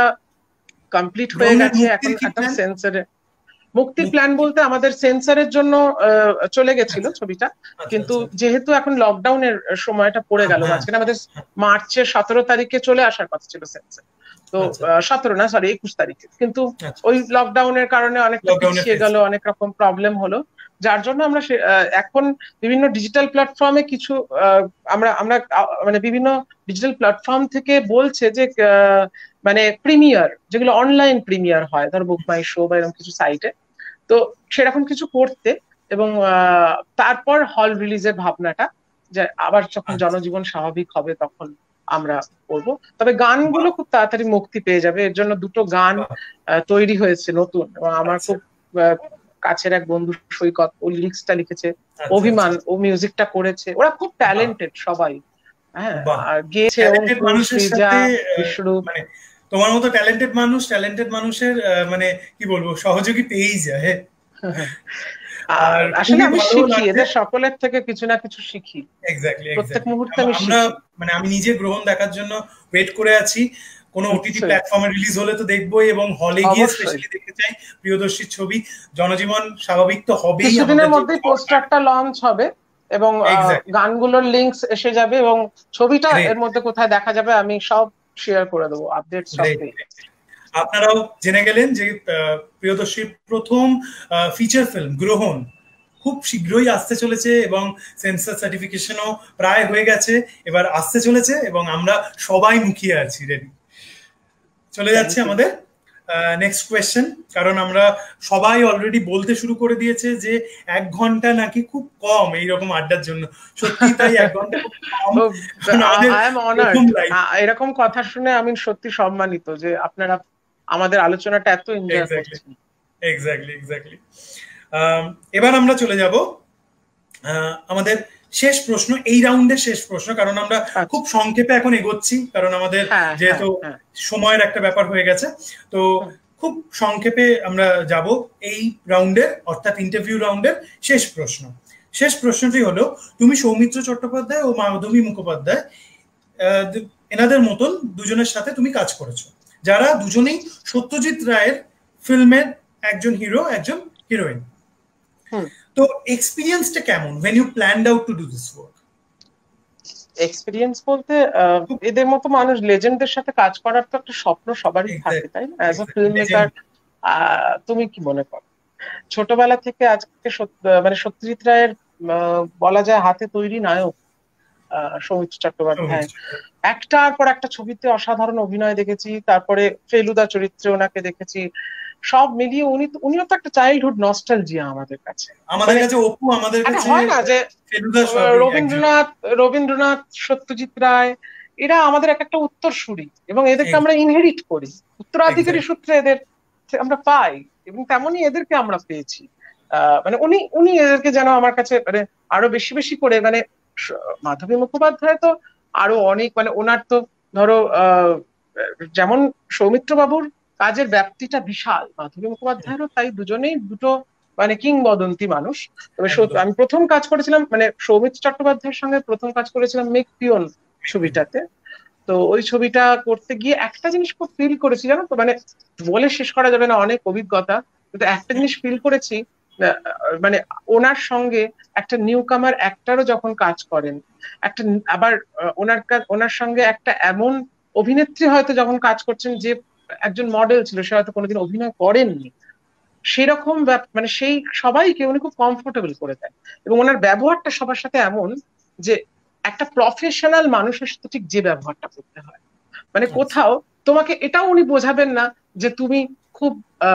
কমপ্লিট হয়ে গেছে, এখন একদম সেন্সরে মুক্তির প্ল্যান বলতে আমাদের সেন্সরের জন্য চলে গেছিল ছবিটা, কিন্তু যেহেতু এখন লকডাউনের সময়টা পড়ে গেল মাঝখানে, আমাদের মার্চের সতেরো তারিখে চলে আসার কথা ছিল সেন্সর, তো সতেরো না সরি একুশ তারিখে, কিন্তু ওই লকডাউনের কারণে অনেকটা পিছিয়ে গেল, অনেক রকম প্রবলেম হলো, যার জন্য আমরা এখন বিভিন্ন ডিজিটাল প্ল্যাটফর্মে কিছু আমরা আমরা মানে বিভিন্ন ডিজিটাল প্ল্যাটফর্ম থেকে বলছে যে মানে প্রিমিয়ার, যেগুলো অনলাইন প্রিমিয়ার হয়, ধর বুক মাই শো বা এরকম কিছু সাইটে, তো তো সেরকম কিছু করতে, এবং তারপর হল রিলিজের ভাবনাটা, যে আবার যখন জনজীবন স্বাভাবিক হবে তখন আমরা করবো। তবে গানগুলো খুব তাড়াতাড়ি মুক্তি পেয়ে যাবে, এর জন্য দুটো গান তৈরি হয়েছে নতুন, এবং আমার খুব কাছের এক বন্ধু সৈকত, ও লিরিক্সটা লিখেছে, অভিমান ও মিউজিকটা করেছে, ওরা খুব ট্যালেন্টেড সবাই। হ্যাঁ, আর গেয়েছে বিশ্বরূপ। তোমার মতো ট্যালেন্টেড মানুষ, ট্যালেন্টেড মানুষের মানে কি বলবো, সহযোগী পেয়েই যায়। আর আসলে আমি শিখি, এদের সকলের থেকে কিছু না কিছু শিখি এক্স্যাক্টলি প্রত্যেক মুহূর্তে। আমি আমরা মানে আমি নিজে গ্রহণ দেখার জন্য ওয়েট করে আছি, কোন ওটিটি প্ল্যাটফর্মে রিলিজ হলে তো দেখবোই, এবং হলে গিয়ে স্পেশালি দেখতে চাই প্রিয়দর্শীর ছবি। জনজীবন স্বাভাবিক তো হবেই, কিছুদিনের মধ্যেই পোস্টারটা লঞ্চ হবে এবং গানগুলোর লিংকস এসে যাবে, এবং ছবিটা এর মধ্যে কোথায় দেখা যাবে আমি সব শেয়ার করে দেবো, আপডেট সব। আপনারাও জেনে গেলেন যে প্রিয়দর্শীর প্রথম ফিচার ফিল্ম গ্রহণ খুব শীঘ্রই আসতে চলেছে, এবং সেন্সর সার্টিফিকেশনও প্রায় হয়ে গেছে, এবার আসতে চলেছে, এবং আমরা সবাই মুখিয়ে আছি, রেডি। চলে যাচ্ছে আমাদের নেক্সট কোয়েশ্চেন, কারণ আমরা সবাই অলরেডি বলতে শুরু করে দিয়েছে যে এক ঘন্টা নাকি খুব কম এইরকম আড্ডার জন্য। সত্যি তাই, এক ঘন্টা খুব কম। এরকম কথা শুনে আমি সত্যি সম্মানিত যে আপনারা আমাদের আলোচনাটা এত এনজয় করছেন। এক্স্যাক্টলি এক্স্যাক্টলি এবার আমরা চলে যাব আমাদের শেষ প্রশ্ন, এই রাউন্ডের শেষ প্রশ্ন, কারণ আমরা খুব সংক্ষেপে এখন এগোচ্ছি, কারণ আমাদের যেহেতু সময়ের একটা ব্যাপার হয়ে গেছে, তো খুব সংক্ষেপে আমরা যাব এই রাউন্ডের, অর্থাৎ ইন্টারভিউ রাউন্ডের শেষ প্রশ্ন। শেষ প্রশ্নটি হলো, তুমি সৌমিত্র চট্টোপাধ্যায় ও মাধবী মুখোপাধ্যায় এনাদের মতন দুজনের সাথে তুমি কাজ করেছো, যারা দুজনেই সত্যজিৎ রায়ের ফিল্মের একজন হিরো একজন হিরোইন। তো এক্সপেরিয়েন্সটা কেমন when you planned out to do this work? Experience বলতে এদের মতো মানুষ, লেজেন্ডদের সাথে কাজ করার তো একটা স্বপ্ন সবারই থাকে, তাই না? অ্যাজ আ ফিল্ম মেকার তুমি কি মনে করো, ছোটবেলা থেকে আজকে মানে সত্যজিৎ রায়ের বলা যায় হাতে তৈরি নায়ক সৌমিত্র চট্টোপাধ্যায়, একটার পর একটা ছবিতে অসাধারণ অভিনয় দেখেছি, তারপরে ফেলুদা চরিত্রে ওনাকে দেখেছি, সব মিলিয়ে উনি উনিও তো একটা চাইল্ডহুড নস্টালজিয়া আমাদের কাছে। আমাদের কাছে অপু, আমাদের কাছে হয় না যে রবীন্দ্রনাথ রবীন্দ্রনাথ সত্যজিৎ রায় এরা আমাদের এক একটা উত্তরসূরি, এবং এদেরকে আমরা ইনহেরিট করি, উত্তরাধিকারী সূত্রে এদের আমরা পাই, এবং তেমনই এদেরকে আমরা পেয়েছি। আহ মানে উনি উনি এদেরকে যেন আমার কাছে মানে আরো বেশি বেশি করে, মানে মাধবী মুখোপাধ্যায় তো আরো অনেক, মানে ওনার তো ধরো আহ যেমন সৌমিত্র বাবুর কাজের ব্যাপ্তিটা বিশাল, মাধবী মুখোপাধ্যায়েরও তাই, দুজনেই দুটো মানে কিংবদন্তি মানুষ। তবে আমি প্রথম কাজ করেছিলাম মানে সৌমিত্র চট্টোপাধ্যায়ের সঙ্গে প্রথম কাজ করেছিলাম মেক পিয়ন ছবিটাতে। তো ওই ছবিটা করতে গিয়ে একটা জিনিস খুব ফিল করেছি, জানো তো, মানে বলে শেষ করা যাবে না, অনেক অভিজ্ঞতা, কিন্তু একটা জিনিস ফিল করেছি, মানে ওনার সঙ্গে একটা নিউ কামার অ্যাক্টরও যখন কাজ করেন, একটা আবার ওনার ওনার সঙ্গে একটা এমন অভিনেত্রী হয়তো যখন কাজ করছেন যে একজন মডেল ছিল, সে হয়তো কোনোদিন অভিনয় করেননি, সেরকম মানে সেই সবাইকে উনি খুব কমফোর্টেবল করে দেন, এবং ওনার ব্যবহারটা সবার সাথে এমন যে একটা প্রফেশনাল মানুষের সাথে ঠিক যে ব্যবহারটা করতে হয়, মানে কোথাও তোমাকে এটাও উনি বোঝাবেন না যে তুমি খুব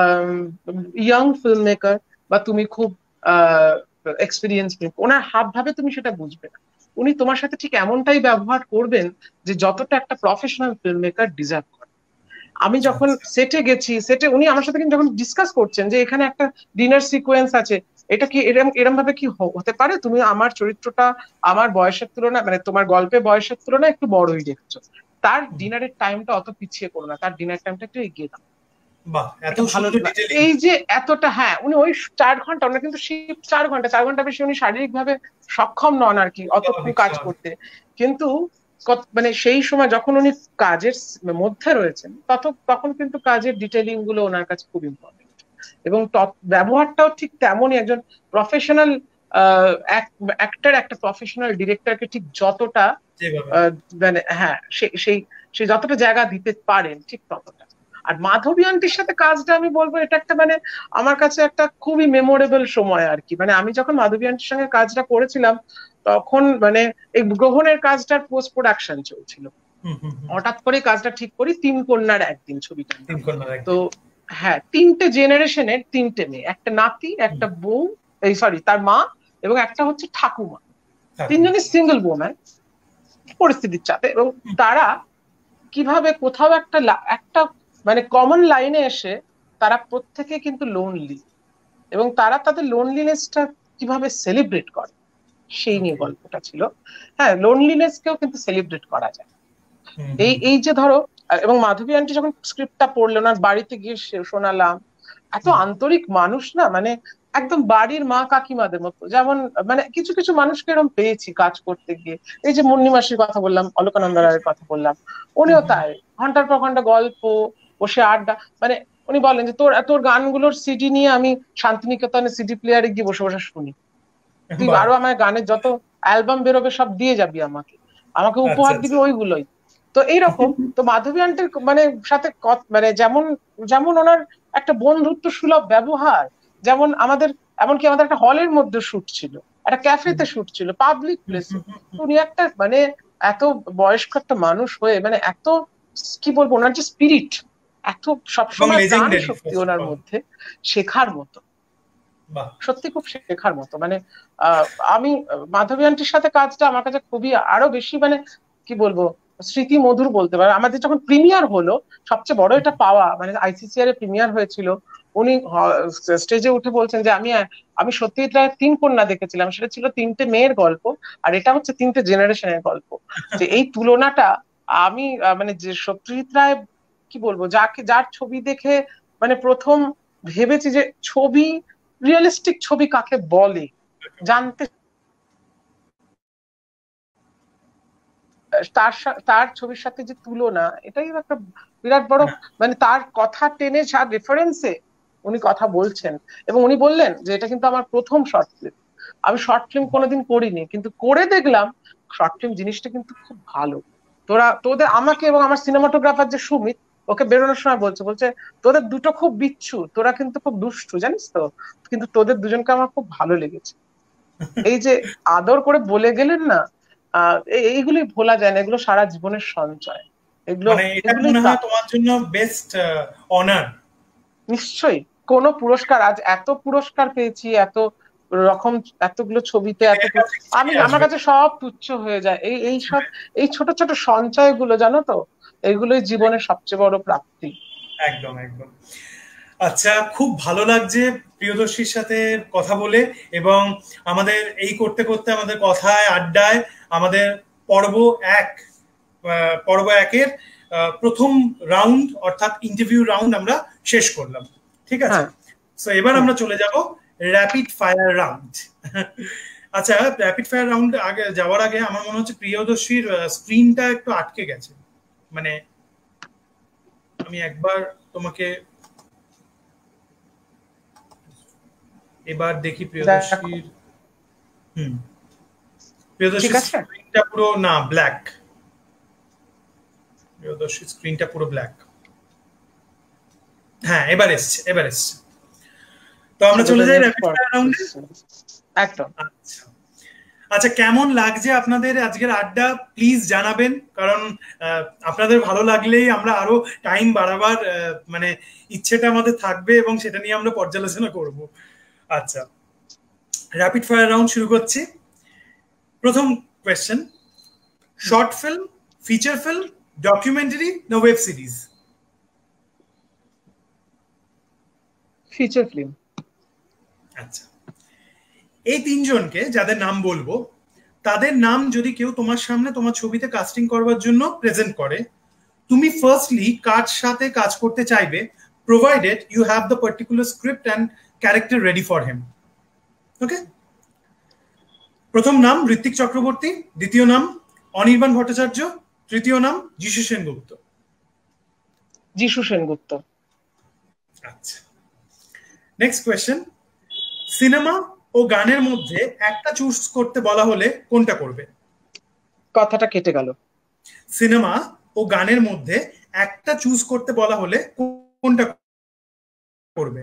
ইয়াং ফিল্ম মেকার বা তুমি খুব এক্সপিরিয়েন্স, ওনার হাব ভাবে তুমি সেটা বুঝবে না, উনি তোমার সাথে ঠিক এমনটাই ব্যবহার করবেন যে যতটা একটা প্রফেশনাল ফিল্ম মেকার ডিজার্ভ করে। আমি যখন সেটে গেছি, সেটে উনি আমার সাথে যখন ডিসকাস করছেন যে এখানে একটা ডিনার সিকোয়েন্স আছে, এটা কি এরম এরম ভাবে কি হতে পারে, তুমি আমার চরিত্রটা আমার বয়সের তুলনায়, মানে তোমার গল্পে বয়সের তুলনায় একটু বড়ই দেখছো, তার ডিনারের টাইমটা অত পিছিয়ে করো না, তার ডিনার টাইমটা একটু এগিয়ে দাও। এই যে এতটা, হ্যাঁ উনি ওই চার ঘন্টা, ওনার কিন্তু শিফট চার ঘন্টা চার ঘন্টা বেশি উনি শারীরিক ভাবে সক্ষম নন আর কি অতক্ষণ কাজ করতে, কিন্তু মানে সেই সময় যখন উনি কাজের মধ্যে রয়েছেন তখন কিন্তু কাজের ডিটেইলিং গুলো ওনার কাছে খুব ইম্পর্টেন্ট, এবং ব্যবহারটাও ঠিক তেমনই, একজন প্রফেশনাল অ্যাক্টর একটা প্রফেশনাল ডিরেক্টরকে ঠিক যতটা মানে হ্যাঁ সেই সেই যতটা জায়গা দিতে পারেন ঠিক ততটা। আর মাধবী আন্টির সাথে কাজটা আমি বলবো এটা একটা মানে আমার কাছে একটা খুবই মেমোরেবল সময় আর কি, মানে আমি যখন মাধবী আন্টির সঙ্গে কাজটা করেছিলাম তখন মানে এই গ্রহণের কাজটার পোস্ট প্রোডাকশন চলছিল, হঠাৎ করে কাজটা ঠিক করি তিন কন্যার একদিন ছবিটা, তো হ্যাঁ, তিনটে জেনারেশনের তিনটে মেয়ে, একটা নাতি, একটা বউ, এই সরি তার মা, এবং একটা হচ্ছে ঠাকুমা। তিনজনই সিঙ্গেল ওম্যান পরিস্থিতির চাপে, এবং তারা কিভাবে কোথাও একটা একটা মানে কমন লাইনে এসে তারা প্রত্যেকে কিন্তু লোনলি, এবং তারা তাদের লোনলিনেসটা কিভাবে সেলিব্রেট করে সেই নিয়ে গল্পটা ছিল। হ্যাঁ, লোনলিনেস কেও কিন্তু সেলিব্রেট করা যায়। এই এই যে ধরো, এবং মাধবী আন্টি যখন স্ক্রিপ্টটা পড়লো, ওনার বাড়িতে গিয়ে শোনালাম, এত আন্তরিক মানুষ না, মানে একদম বাড়ির মা কাকিমাদের মতো। যেমন মানে কিছু কিছু মানুষকে এরকম পেয়েছি কাজ করতে গিয়ে, এই যে মুন্নি মাসির কথা বললাম, অলকানন্দা রায়ের কথা বললাম, উনিও তাই, ঘন্টার পর ঘন্টা গল্প, বসে আড্ডা। মানে উনি বলেন যে তোর তোর গানগুলোর সিডি নিয়ে আমি শান্তিনিকেতনে সিডি প্লেয়ারে গিয়ে বসে বসে শুনি, তুই আরো আমার গানের যত অ্যালবাম বেরোবে সব দিয়ে যাবি আমাকে, আমাকে উপহার দিবি ওইগুলোই। তো এইরকম তো মাধবী আন্টির মানে সাথে মানে যেমন যেমন ওনার একটা বন্ধুত্ব সুলভ ব্যবহার, যেমন আমাদের এমনকি আমাদের একটা হলের মধ্যে শুট ছিল, একটা ক্যাফেতে শুট ছিল, পাবলিক প্লেসে। উনি একটা মানে এত বয়স্ক একটা মানুষ হয়ে মানে এত কি বলবো, ওনার যে স্পিরিট, এত সবসময় প্রাণ শক্তি ওনার মধ্যে, শেখার মতো, সত্যি খুব শেখার মতো। মানে আহ আমি মাধবী আন্টির সাথে কাজটা আমার কাছে খুবই আরো বেশি মানে কি বলবো স্মৃতি মধুর বলতে পারে। আমাদের যখন প্রিমিয়ার হলো, সবচেয়ে বড় এটা পাওয়া, মানে আইসিসিআর এর প্রিমিয়ার হয়েছিল, উনি স্টেজে উঠে বলছেন যে আমি আমি সত্যজিৎ রায়ের তিন কন্যা দেখেছিলাম, সেটা ছিল তিনটে মেয়ের গল্প, আর এটা হচ্ছে তিনটে জেনারেশনের গল্প। যে এই তুলনাটা আমি মানে যে সত্যজিৎ রায় কি বলবো, যাকে যার ছবি দেখে মানে প্রথম ভেবেছি যে ছবি, রিয়েলিস্টিক ছবি কাকে বলে জানতে, তার তার ছবির সাথে যে তুলনা, এটাই একটা বিরাট বড় মানে তার কথা টেনে যার রেফারেন্সে উনি কথা বলছেন। এবং উনি বললেন যে এটা কিন্তু আমার প্রথম শর্ট ফিল্ম, আমি শর্ট ফিল্ম কোনোদিন করিনি, কিন্তু করে দেখলাম শর্ট ফিল্ম জিনিসটা কিন্তু খুব ভালো। তোরা তোদের আমাকে এবং আমার সিনেমাটোগ্রাফার যে সুমিত, ওকে বেরোনোর সময় বলছে বলছে তোদের দুটো খুব বিচ্ছু, তোরা কিন্তু খুব দুষ্টু জানিস তো, কিন্তু তোদের দুজনকে আমার খুব ভালো লেগেছে। এই যে আদর করে বলে গেলেন না, আহ এইগুলি ভোলা যায় না, এগুলো সারা জীবনের সঞ্চয়। এগুলো তোমার জন্য বেস্ট অনার। নিশ্চয়ই, কোন পুরস্কার, আজ এত পুরস্কার পেয়েছি, এত রকম এতগুলো ছবিতে, এত আমি আমার কাছে সব তুচ্ছ হয়ে যায়। এই এই সব এই ছোট ছোট সঞ্চয়গুলো জানো তো, এইগুলোই জীবনের সবচেয়ে বড় প্রাপ্তি। একদম একদম। আচ্ছা, খুব ভালো লাগছে প্রিয়দর্শীর সাথে কথা বলে, এবং আমাদের এই করতে করতে আমাদের কথায় আড্ডায় আমাদের পর্ব এক পর্ব একের প্রথম রাউন্ড অর্থাৎ ইন্টারভিউ রাউন্ড আমরা শেষ করলাম। ঠিক আছে, সো এবার আমরা চলে যাব র্যাপিড ফায়ার রাউন্ড। আচ্ছা, র্যাপিড ফায়ার রাউন্ড আগে যাওয়ার আগে আমার মনে হচ্ছে প্রিয়দর্শীর স্ক্রিনটা একটু আটকে গেছে, মানে আমি একবার তোমাকে এবার দেখি প্রিয়দর্শীর। হুম, প্রিয়দর্শীর স্ক্রিনটা পুরো না ব্ল্যাক, প্রিয়দর্শীর স্ক্রিনটা পুরো ব্ল্যাক। হ্যাঁ, এবার এসছে এবার এসছে তো আমরা চলে যাই র্যাপিড ফায়ার রাউন্ডে। একদম। আচ্ছা আচ্ছা, কেমন লাগছে আপনাদের আজকের আড্ডা প্লিজ জানাবেন, কারণ আপনাদের ভালো লাগলেই আমরা আরো টাইম বাড়াবার মানে ইচ্ছেটা আমাদের থাকবে, এবং সেটা নিয়ে আমরা পর্যালোচনা করব। আচ্ছা, র্যাপিড ফায়ার রাউন্ড শুরু করছি। প্রথম question, short film, feature film, documentary না ওয়েব সিরিজ? Feature film. আচ্ছা, এই তিনজনকে যাদের নাম বলবো তাদের নাম যদি কেউ তোমার সামনে তোমার ছবিতে কাস্টিং করবার জন্য প্রেজেন্ট করে, তুমি ফার্স্টলি কার সাথে কাজ করতে চাইবে, provided you have the particular script and character ready for him. Okay, প্রথম নাম ঋত্বিক চক্রবর্তী, দ্বিতীয় নাম অনির্বাণ ভট্টাচার্য, তৃতীয় নাম যিশু সেনগুপ্ত। যিশু সেনগুপ্ত। আচ্ছা, নেক্সট কোয়েশ্চেন, সিনেমা ও গানের মধ্যে একটা চুজ করতে বলা হলে কোনটা করবে? কথাটা কেটে গেল। সিনেমা ও গানের মধ্যে একটা চুজ করতে বলা হলে কোনটা করবে?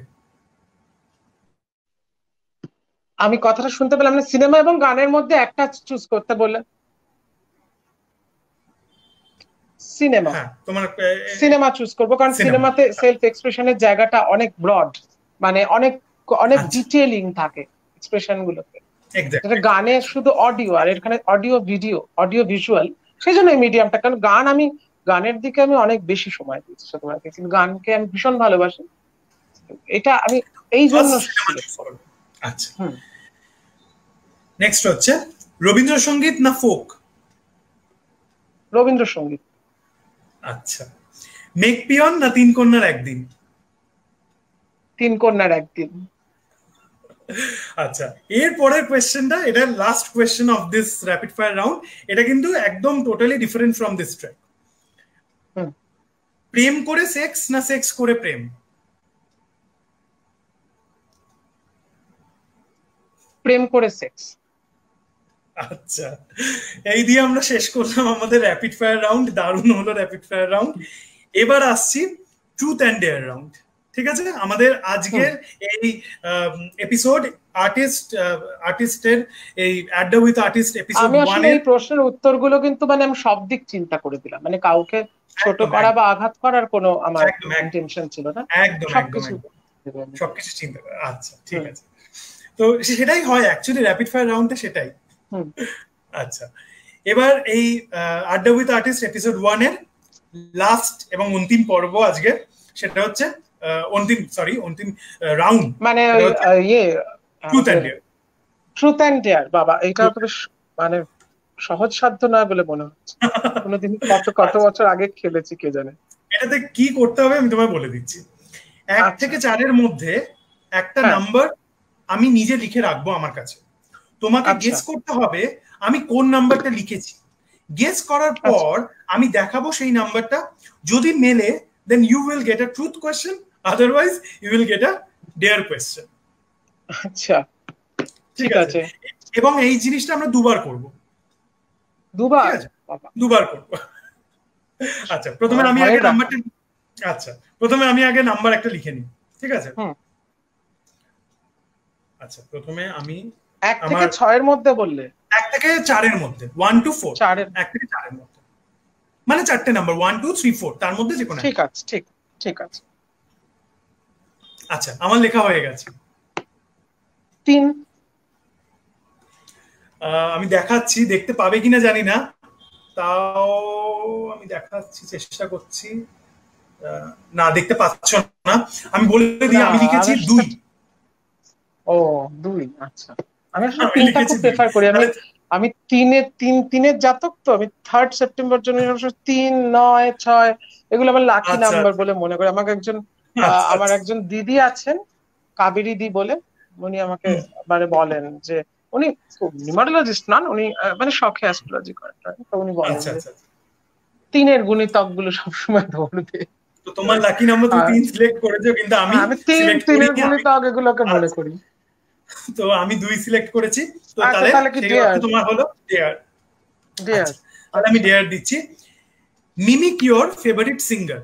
আমি কথাটা শুনতে পেলাম না। সিনেমা এবং গানের মধ্যে একটা চুজ করতে বললে? সিনেমা। হ্যাঁ তোমার সিনেমা চুজ করবো, কারণ সিনেমাতে সেলফ এক্সপ্রেশনের জায়গাটা অনেক ব্রড, মানে অনেক অনেক ডিটেইলিং থাকে এক্সপ্রেশন গুলোতে। যেটা গানে শুধু অডিও, আর এখানে অডিও ভিডিও, অডিও ভিজুয়াল। সেই জন্য এই মিডিয়ামটা, কারণ গান আমি গানের দিকে আমি অনেক বেশি সময় দিচ্ছি তোমাকে, কিন্তু গানকে আমি ভীষণ ভালোবাসি, এটা আমি এই জন্য। আচ্ছা নেক্সট হচ্ছে রবীন্দ্রসঙ্গীত না ফোক? রবীন্দ্রসঙ্গীত। আচ্ছা মেঘ পিয়ন না তিন কন্যার একদিন? তিন কন্যার একদিন। আচ্ছা এর পরের কোয়েশ্চেনটা, এটা last question of this rapid fire round, এটা কিন্তু একদম totally different from this track. প্রেম করে সেক্স না সেক্স করে প্রেম? প্রেম করে সেক্স। আচ্ছা এই দিয়ে আমরা শেষ করলাম আমাদের র্যাপিড ফায়ার রাউন্ড। দারুণ হলো র্যাপিড ফায়ার রাউন্ড। এবার আসছি ট্রুথ অ্যান্ড ডেয়ার রাউন্ড। ঠিক আছে, আমাদের আজকের এই এপিসোড আর্টিস্ট আর্টিস্টের এই আড্ডা উইথ আর্টিস্ট এপিসোড আমি আসলে এই প্রশ্নের উত্তরগুলো কিন্তু মানে আমি সব দিক চিন্তা করে দিলাম, মানে কাউকে ছোট করা বা আঘাত করার কোনো আমার ইন্টেনশন ছিল না। একদম সবকিছু সবকিছু চিন্তা করে। আচ্ছা ঠিক আছে, তো সেটাই হয় অ্যাকচুয়ালি র্যাপিড ফায়ার রাউন্ডে, সেটাই। আচ্ছা এবার এই আড্ডা উইথ আর্টিস্ট এপিসোড ওয়ান এর লাস্ট এবং অন্তিম পর্ব আজকে, সেটা হচ্ছে অন্তিম সরি অন্তিম রাউন্ড, মানে ইয়ে truth and dare. Truth and dare, বাবা এটা তো মানে সহজ সাধ্য নয় বলে মনে হচ্ছে। কোনোদিন কত কত বছর আগে খেলেছি কে জানে। এটাতে কি করতে হবে আমি তোমায় বলে দিচ্ছি। এক থেকে চারের মধ্যে একটা নাম্বার আমি নিজে লিখে রাখবো আমার কাছে, তোমাকে গেস করতে হবে আমি কোন নাম্বারটা লিখেছি। গেস করার পর আমি দেখাবো সেই নাম্বারটা, যদি মেলে then you will get a truth question, otherwise you will get a dare question. আচ্ছা ঠিক আছে, এবং এই জিনিসটা আমরা দুবার করব। দুবার? দুবার করব। আচ্ছা প্রথমে আমি আগে নাম্বারটা আচ্ছা প্রথমে আমি আগে নাম্বার একটা লিখে নিই, ঠিক আছে? আচ্ছা প্রথমে আমি এক থেকে ছয়ের মধ্যে বললে? এক থেকে চারের মধ্যে, ওয়ান টু ফোর, চারের এক থেকে চারের মধ্যে, মানে চারটে number, one two three four, তার মধ্যে যে কোনো। ঠিক আছে ঠিক ঠিক আছে। আচ্ছা আমার লেখা হয়ে গেছে। তিন। আমি দেখাচ্ছি, দেখতে পাবে কিনা জানি না, তাও আমি দেখাচ্ছি, চেষ্টা করছি। না দেখতে পাচ্ছ না, আমি বলে দিই আমি লিখেছি দুই। ও দুই, আচ্ছা। আমি আসলে তিনটা খুব প্রেফার করি। আমি আমি তিনের তিন তিনের জাতক, তো আমি থার্ড সেপ্টেম্বর জন্য তিন নয় ছয় এগুলো আমার লাকি নাম্বার বলে মনে করি। আমাকে একজন আমার একজন দিদি আছেন, কাবেরী দি বলে, উনি আমাকে মানে বলেন যে, উনি নিউমারোলজিস্ট নন, উনি মানে শখে অ্যাস্ট্রোলজি করেন, তো উনি বলেন তিনের গুণিতক গুলো সবসময় ধরবে। তো তোমার লাকি নাম্বার তুমি তিন সিলেক্ট করেছো, কিন্তু আমি আমি তিন তিনের গুণিতক এগুলোকে মনে করি। তো আমি দুই সিলেক্ট করেছি, তো তাহলে তোমার হলো ডেয়ার। ডেয়ার তাহলে আমি ডেয়ার দিচ্ছি। Mimic your favourite singer.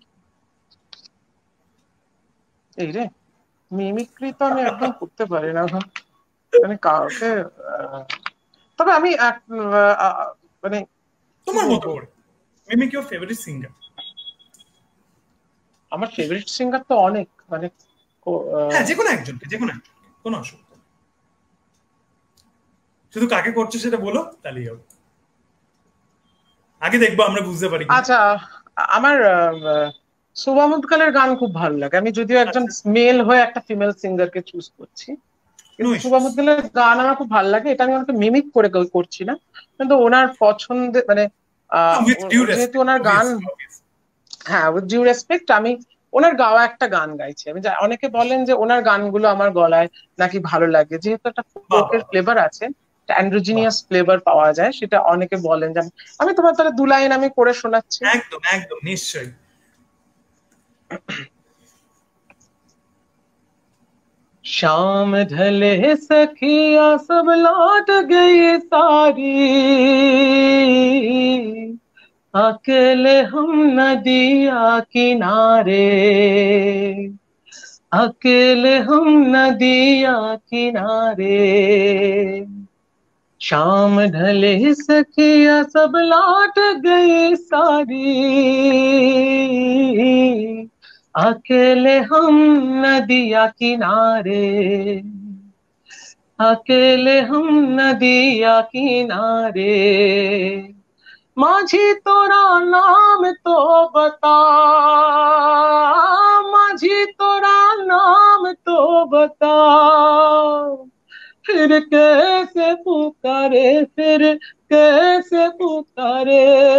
এই রে, মিমিক্রি তো আমি একদম করতে পারি না, মানে কাউকে, তবে আমি মানে তোমার মতো করে মিমিক ইওর ফেভারিট সিঙ্গার। আমার ফেভারিট সিঙ্গার তো অনেক, মানে হ্যাঁ যে কোনো একজনকে, যে কোনো একজন, কোনো অসুবিধা, শুধু কাকে করছো সেটা বলো তাহলেই হবে। আগে দেখবো আমরা বুঝতে পারি। আচ্ছা আমার শোভা মুদগালের গান খুব ভালো লাগে। আমি যদিও একজন মেল হয়ে একটা ফিমেল সিঙ্গারকে চুজ করছি, কিন্তু শোভা মুদগালের গান আমার খুব ভালো লাগে। এটা আমি ওনাকে মিমিক করে করছি না, কিন্তু ওনার পছন্দের মানে যেহেতু ওনার গান, হ্ঁ উইথ ডিউ রেসপেক্ট, আমি ওনার গাওয়া একটা গান গাইছি। আমি অনেকে বলেন যে ওনার গানগুলো আমার গলায় নাকি ভালো লাগে, যেহেতু একটা ফোকের ফ্লেভার আছে, অ্যান্ড্রোজিনিয়াস ফ্লেভার পাওয়া যায়, সেটা অনেকে বলেন। যে আমি তোমার তাহলে দু লাইন আমি করে শোনাচ্ছি। একদম একদম নিশ্চয়ই। शाम ढले सखिया सब लौट गई सारी, अकेले हम नदिया किनारे, अकेले हम नदिया किनारे, शाम ढले सखिया सब लौट गई सारी, अकेले हम नदिया किनारे, अकेले हम नदिया किनारे, माझी तोरा नाम तो बता, माझी तोरा नाम तो बता, फिर कैसे पुकारे, फिर कैसे पुकारे,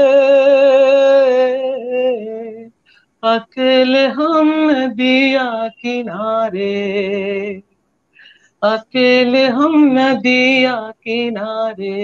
अकेले हम नदिया किनारे, अकेले हम नदिया किनारे।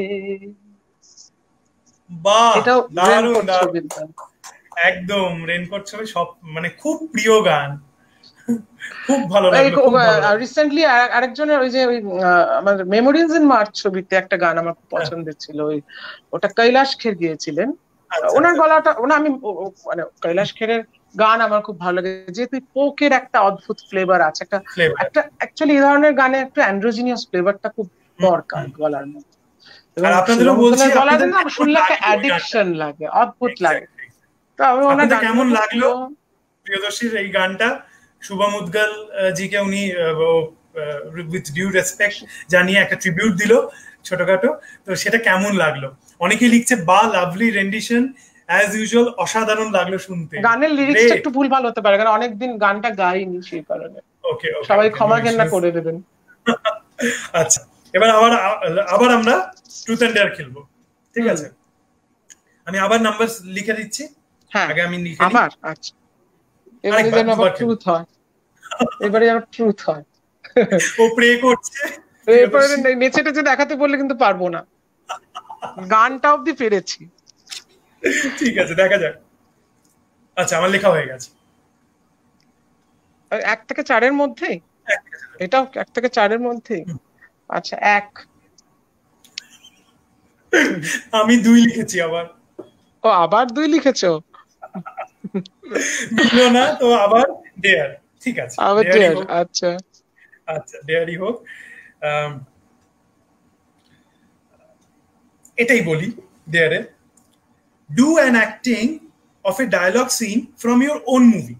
বাহ, এটাও দারুণ রেনকোট দারুণ, ছবির গান। একদম রেনকোট ছবি, সব মানে খুব প্রিয় গান, খুব ভালো লাগলো, খুব ভালো লাগলো। রিসেন্টলি আরেকজনের ওই যে ওই আমার মেমোরিজ ইন মার্চ ছবিতে একটা গান আমার খুব পছন্দের ছিল, ওই ওটা কৈলাস খের গিয়েছিলেন। ওনার গলাটা ওনা আমি মানে কৈলাস খেরের গান আমার খুব ভালো লাগে, যেহেতু পোকের একটা অদ্ভুত ফ্লেভার আছে, একটা একটা অ্যাকচুয়ালি এই ধরনের গানে একটা অ্যান্ড্রোজিনিয়াস ফ্লেভারটা খুব দরকার গলার মধ্যে। আর আপনাদেরও বলছি, গলার না শুনলে একটা অ্যাডিকশন লাগে, অদ্ভুত লাগে। তো আমি ওনার গান কেমন লাগলো প্রিয়দর্শীর এই গানটা? শুভম উদ্গাল জিকে উনি উইথ ডিউ রেসপেক্ট জানিয়ে একটা ট্রিবিউট দিল ছোটখাটো, তো সেটা কেমন লাগলো? অনেকেই লিখছে বা লাভলি রেন্ডিশন অ্যাজ ইউজুয়াল, অসাধারণ লাগলো শুনতে। গানের লিরিক্সটা একটু ভুলভাল হতে পারে, কারণ অনেকদিন গানটা গাইনি সেই কারণে। ওকে, সবাই ক্ষমা ঘেন্না করে দেবেন। আচ্ছা, এবার আবার আবার আমরা ট্রুথ এন্ড ডেয়ার খেলবো, ঠিক আছে? আমি আবার নাম্বার লিখে দিচ্ছি। হ্যাঁ, আগে আমি লিখে আবার। আচ্ছা, এবারে যেন আবার ট্রুথ হয়, এবারে আবার ট্রুথ হয়। ও প্রে করছে, এরপরে নেচে টেচে দেখাতে বললে কিন্তু পারবো না, গানটা অবধি পেরেছি। ঠিক আছে, দেখা যাক। আচ্ছা, আমার লেখা হয়ে গেছে। এক থেকে চারের মধ্যে, এটাও এক থেকে চারের মধ্যে। আচ্ছা, এক। আমি দুই লিখেছি আবার। ও, আবার দুই লিখেছো? মিললো না তো আবার ডেয়ার। ঠিক আছে, আবার ডেয়ার। আচ্ছা আচ্ছা, ডেয়ারই হোক। এটাই বলি ডেয়ারে, do an acting of a dialogue scene from your own movie,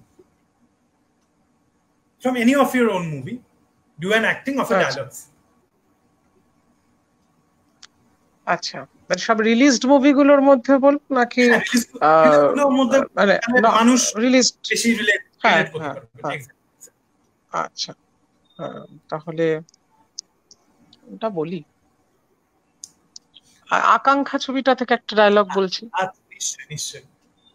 from any of your own movie, do an acting of a dialogue. আচ্ছা, মানে সব রিলিজড মুভিগুলোর মধ্যে বল নাকি মানে মানুষ রিলিজড বেশি রিলেট করতে পারবে? আচ্ছা, তাহলে ওটা বলি। আকাঙ্ক্ষা ছবিটা থেকে একটা ডায়লগ বলছি। আচ্ছা, নিশ্চয়ই নিশ্চয়ই।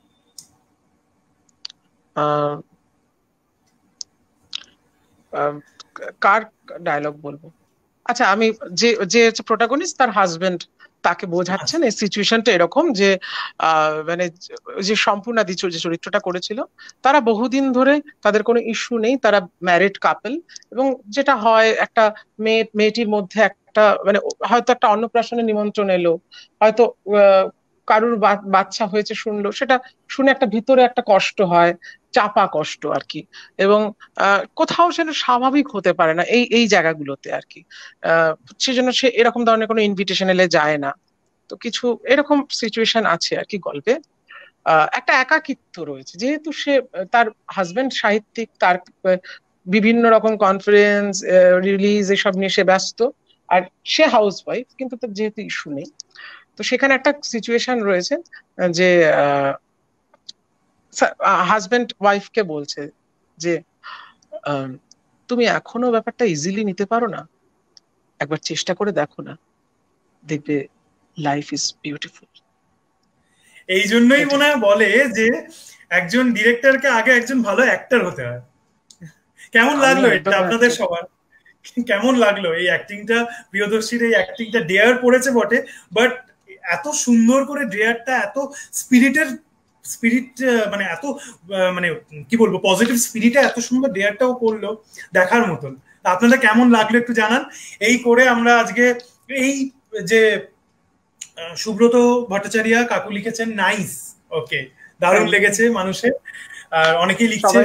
কার ডায়লগ বলবো? আচ্ছা, আমি যে যে প্রোটাগনিস্ট, তার হাজবেন্ড তাকে বোঝাচ্ছেন এই সিচুয়েশনটা এরকম যে মানে যে সম্পূর্ণ দি যে চরিত্রটা করেছিল, তারা বহুদিন ধরে তাদের কোনো ইস্যু নেই, তারা ম্যারিড কাপল, এবং যেটা হয় একটা মেয়ে মেয়েটির মধ্যে একটা মানে হয়তো একটা অন্নপ্রাশনের নিমন্ত্রণ এলো, হয়তো কারুর বাচ্চা হয়েছে শুনলো, সেটা শুনে একটা ভিতরে একটা কষ্ট হয়, চাপা কষ্ট আর কি, এবং কোথাও সেটা স্বাভাবিক হতে পারে না এই এই জায়গাগুলোতে আর কি। আহ সেজন্য সে এরকম ধরনের কোনো ইনভিটেশন এলে যায় না। তো কিছু এরকম সিচুয়েশন আছে আর কি গল্পে। আহ একটা একাকিত্ব রয়েছে, যেহেতু সে তার হাজবেন্ড সাহিত্যিক, তার বিভিন্ন রকম কনফারেন্স রিলিজ এসব নিয়ে সে ব্যস্ত, আর সে হাউস ওয়াইফ, কিন্তু তার যেহেতু ইস্যু নেই, তো সেখানে একটা সিচুয়েশন রয়েছে যে হাজবেন্ড ওয়াইফকে বলছে যে তুমি এখনো ব্যাপারটা ইজিলি নিতে পারো না, একবার চেষ্টা করে দেখো না, দেখবে লাইফ ইজ বিউটিফুল। এই জন্যই মনে হয় বলে যে একজন ডিরেক্টরকে আগে একজন ভালো অ্যাক্টর হতে হয়। কেমন লাগলো এটা আপনাদের সবার? কেমন লাগলো এই অ্যাক্টিংটা? প্রিয়দর্শীর এই অ্যাক্টিংটা ডেয়ার পড়েছে বটে, বাট এত সুন্দর করে ডেয়ারটা, এত স্পিরিটের স্পিরিট, মানে এত মানে কি বলবো, পজিটিভ স্পিরিটে এত সুন্দর ডেয়ারটাও করলো, দেখার মতন। আপনাদের কেমন লাগলো একটু জানান। এই করে আমরা আজকে এই যে সুব্রত ভট্টাচার্য কাকু লিখেছেন নাইস, ওকে, দারুণ লেগেছে মানুষের, আর অনেকেই লিখছে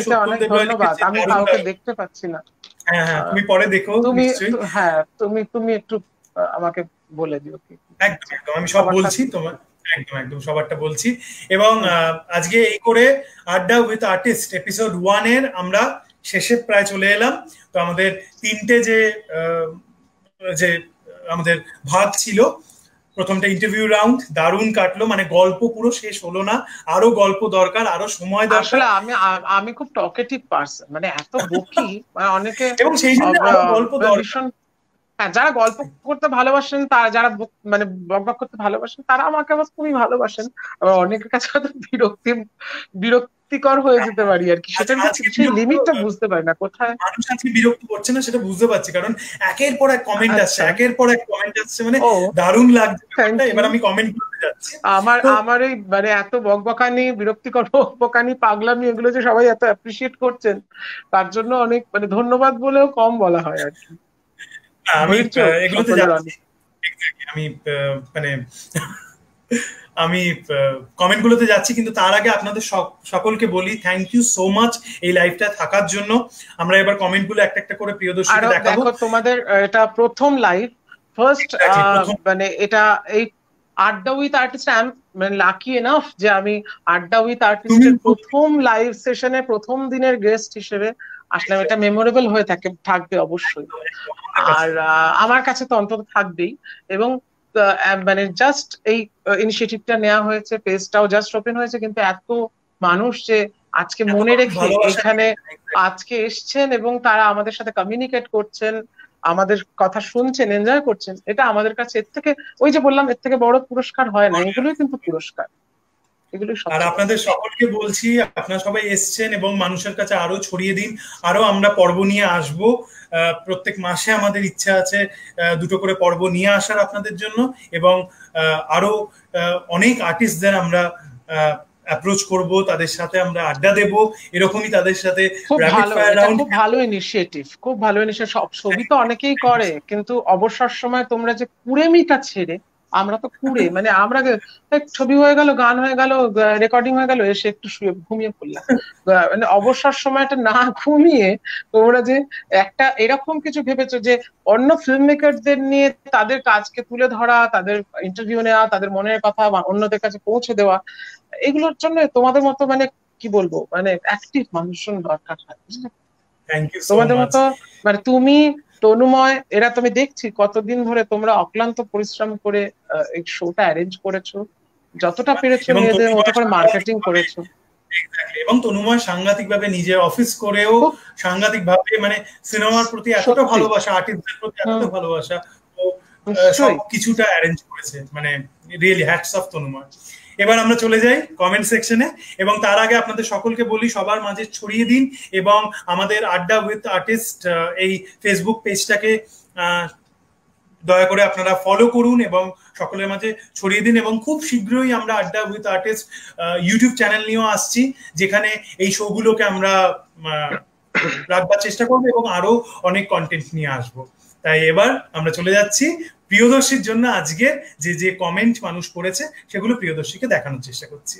আমি কাউকে দেখতে পাচ্ছি না। হ্যাঁ হ্যাঁ, তুমি পরে দেখো। তুমি হ্যাঁ তুমি তুমি একটু আমাকে বলে দিও কি। একদম একদম আমি সব বলছি তোমার, একদম একদম সবারটা বলছি। এবং আজকে এই করে আড্ডা উইথ আর্টিস্ট এপিসোড ওয়ান এর আমরা শেষে প্রায় চলে এলাম। তো আমাদের তিনটে যে যে আমাদের ভাগ ছিল, প্রথমটা ইন্টারভিউ রাউন্ড দারুণ কাটলো, মানে গল্প পুরো শেষ হলো না, আরো গল্প দরকার, আরো সময় দরকার। আসলে আমি আমি খুব টকেটিভ পারসন, মানে এত বকি, মানে অনেকে এবং সেই জন্য গল্প ভীষণ, হ্যাঁ যারা গল্প করতে ভালোবাসেন, তারা যারা মানে বকবক করতে ভালোবাসেন তারা আমাকে আবার খুবই ভালোবাসেন। আবার অনেকের কাছে হয়তো বিরক্তি বিরক্তিকর হয়ে যেতে পারি আর কি, সেটার সেই লিমিটটা বুঝতে পারি না কোথায়। মানুষ আজকে বিরক্ত করছে না সেটা বুঝতে পারছি, কারণ একের পর এক কমেন্ট আসছে, একের পর এক কমেন্ট আসছে, মানে দারুণ লাগছে। এবার আমি কমেন্ট করতে যাচ্ছি। আমার আমার এই মানে এত বকবকানি, বিরক্তিকর বকবকানি, পাগলামি, এগুলো যে সবাই এত অ্যাপ্রিসিয়েট করছেন, তার জন্য অনেক মানে ধন্যবাদ বলেও কম বলা হয় আর কি। আমি এগুলোতে যাচ্ছি, আমি মানে আমি কমেন্ট গুলোতে যাচ্ছি, কিন্তু তার আগে আপনাদের সকলকে বলি থ্যাংক ইউ সো মাচ এই লাইভটা থাকার জন্য। আমরা এবার কমেন্ট গুলো একটা একটা করে প্রিয়দর্শীকে দেখাবো। দেখো তোমাদের এটা প্রথম লাইভ, ফার্স্ট মানে এটা এই আড্ডা উইথ আর্টিস্ট, আই এম মানে লাকি এনাফ যে আমি আড্ডা উইথ আর্টিস্টের প্রথম লাইভ সেশনে প্রথম দিনের গেস্ট হিসেবে আসলাম। এটা মেমোরেবল হয়ে থাকে থাকবে অবশ্যই, আর আমার কাছে তো অন্তত থাকবেই। এবং মানে জাস্ট এই ইনিশিয়েটিভটা নেওয়া হয়েছে, পেজটাও জাস্ট ওপেন হয়েছে, কিন্তু এত মানুষ যে আজকে মনে রেখে এখানে আজকে এসছেন এবং তারা আমাদের সাথে কমিউনিকেট করছেন, আমাদের কথা শুনছেন, এনজয় করছেন, এটা আমাদের কাছে এর থেকে, ওই যে বললাম, এর থেকে বড় পুরস্কার হয় না। এগুলোই কিন্তু পুরস্কার, এগুলোই। আর আপনাদের সকলকে বলছি আপনারা সবাই এসছেন এবং মানুষের কাছে আরো ছড়িয়ে দিন। আরো আমরা পর্ব নিয়ে আসবো, প্রত্যেক মাসে আমাদের ইচ্ছা আছে দুটো করে পর্ব নিয়ে আসার আপনাদের জন্য, এবং আরো অনেক আর্টিস্টদের আমরা অ্যাপ্রোচ করব, তাদের সাথে আমরা আড্ডা দেব, এরকমই তাদের সাথে র্যাপিড ফায়ার রাউন্ড। খুব ভালো ইনিশিয়েটিভ, খুব ভালো ইনিশিয়েটিভ। সব ছবি তো অনেকেই করে, কিন্তু অবসর সময় তোমরা যে কুড়েমিটা ছেড়ে, আমরা তো কুড়ে মানে আমরা ছবি হয়ে গেল, গান হয়ে গেল, রেকর্ডিং হয়ে গেল, এসে একটু শুয়ে ঘুমিয়ে পড়লাম, মানে অবসর সময়টা না ঘুমিয়ে তোমরা যে একটা এরকম কিছু ভেবেছো যে অন্য ফিল্ম মেকারদের নিয়ে তাদের কাজকে তুলে ধরা, তাদের ইন্টারভিউ নেওয়া, তাদের মনের কথা অন্যদের কাছে পৌঁছে দেওয়া, এগুলোর জন্য তোমাদের মতো মানে কি বলবো, মানে অ্যাক্টিভ মানুষজন দরকার হয়। তোমাদের মতো মানে তুমি, তনুময়, এরা তুমি দেখছি কতদিন ধরে তোমরা অক্লান্ত পরিশ্রম করে এই শোটা অ্যারেঞ্জ করেছো, যতটা পেরেছো নিজেদের মতো করে মার্কেটিং করেছো। এবং তনুময় সাংঘাতিক ভাবে নিজের অফিস করেও সাংঘাতিক ভাবে মানে সিনেমার প্রতি এতটা ভালোবাসা, আর্টিস্টদের প্রতি এতটা ভালোবাসা, ও সব কিছুটা অ্যারেঞ্জ করেছে, মানে রিয়েলি হ্যাটস অফ তনুময়। এবার আমরা চলে যাই কমেন্ট সেকশনে, এবং তার আগে আপনাদের সকলকে বলি সবার মাঝে ছড়িয়ে দিন, এবং আমাদের আড্ডা উইথ আর্টিস্ট এই ফেসবুক পেজটাকে দয়া করে আপনারা ফলো করুন এবং সকলের মাঝে ছড়িয়ে দিন। এবং খুব শীঘ্রই আমরা আড্ডা উইথ আর্টিস্ট ইউটিউব চ্যানেল নিয়েও আসছি, যেখানে এই শোগুলোকে আমরা রাখবার চেষ্টা করবো এবং আরো অনেক কন্টেন্ট নিয়ে আসবো। তাই এবার আমরা চলে যাচ্ছি প্রিয়দর্শীর জন্য আজকে যে যে কমেন্ট মানুষ করেছে সেগুলো প্রিয়দর্শীকে দেখানোর চেষ্টা করছি।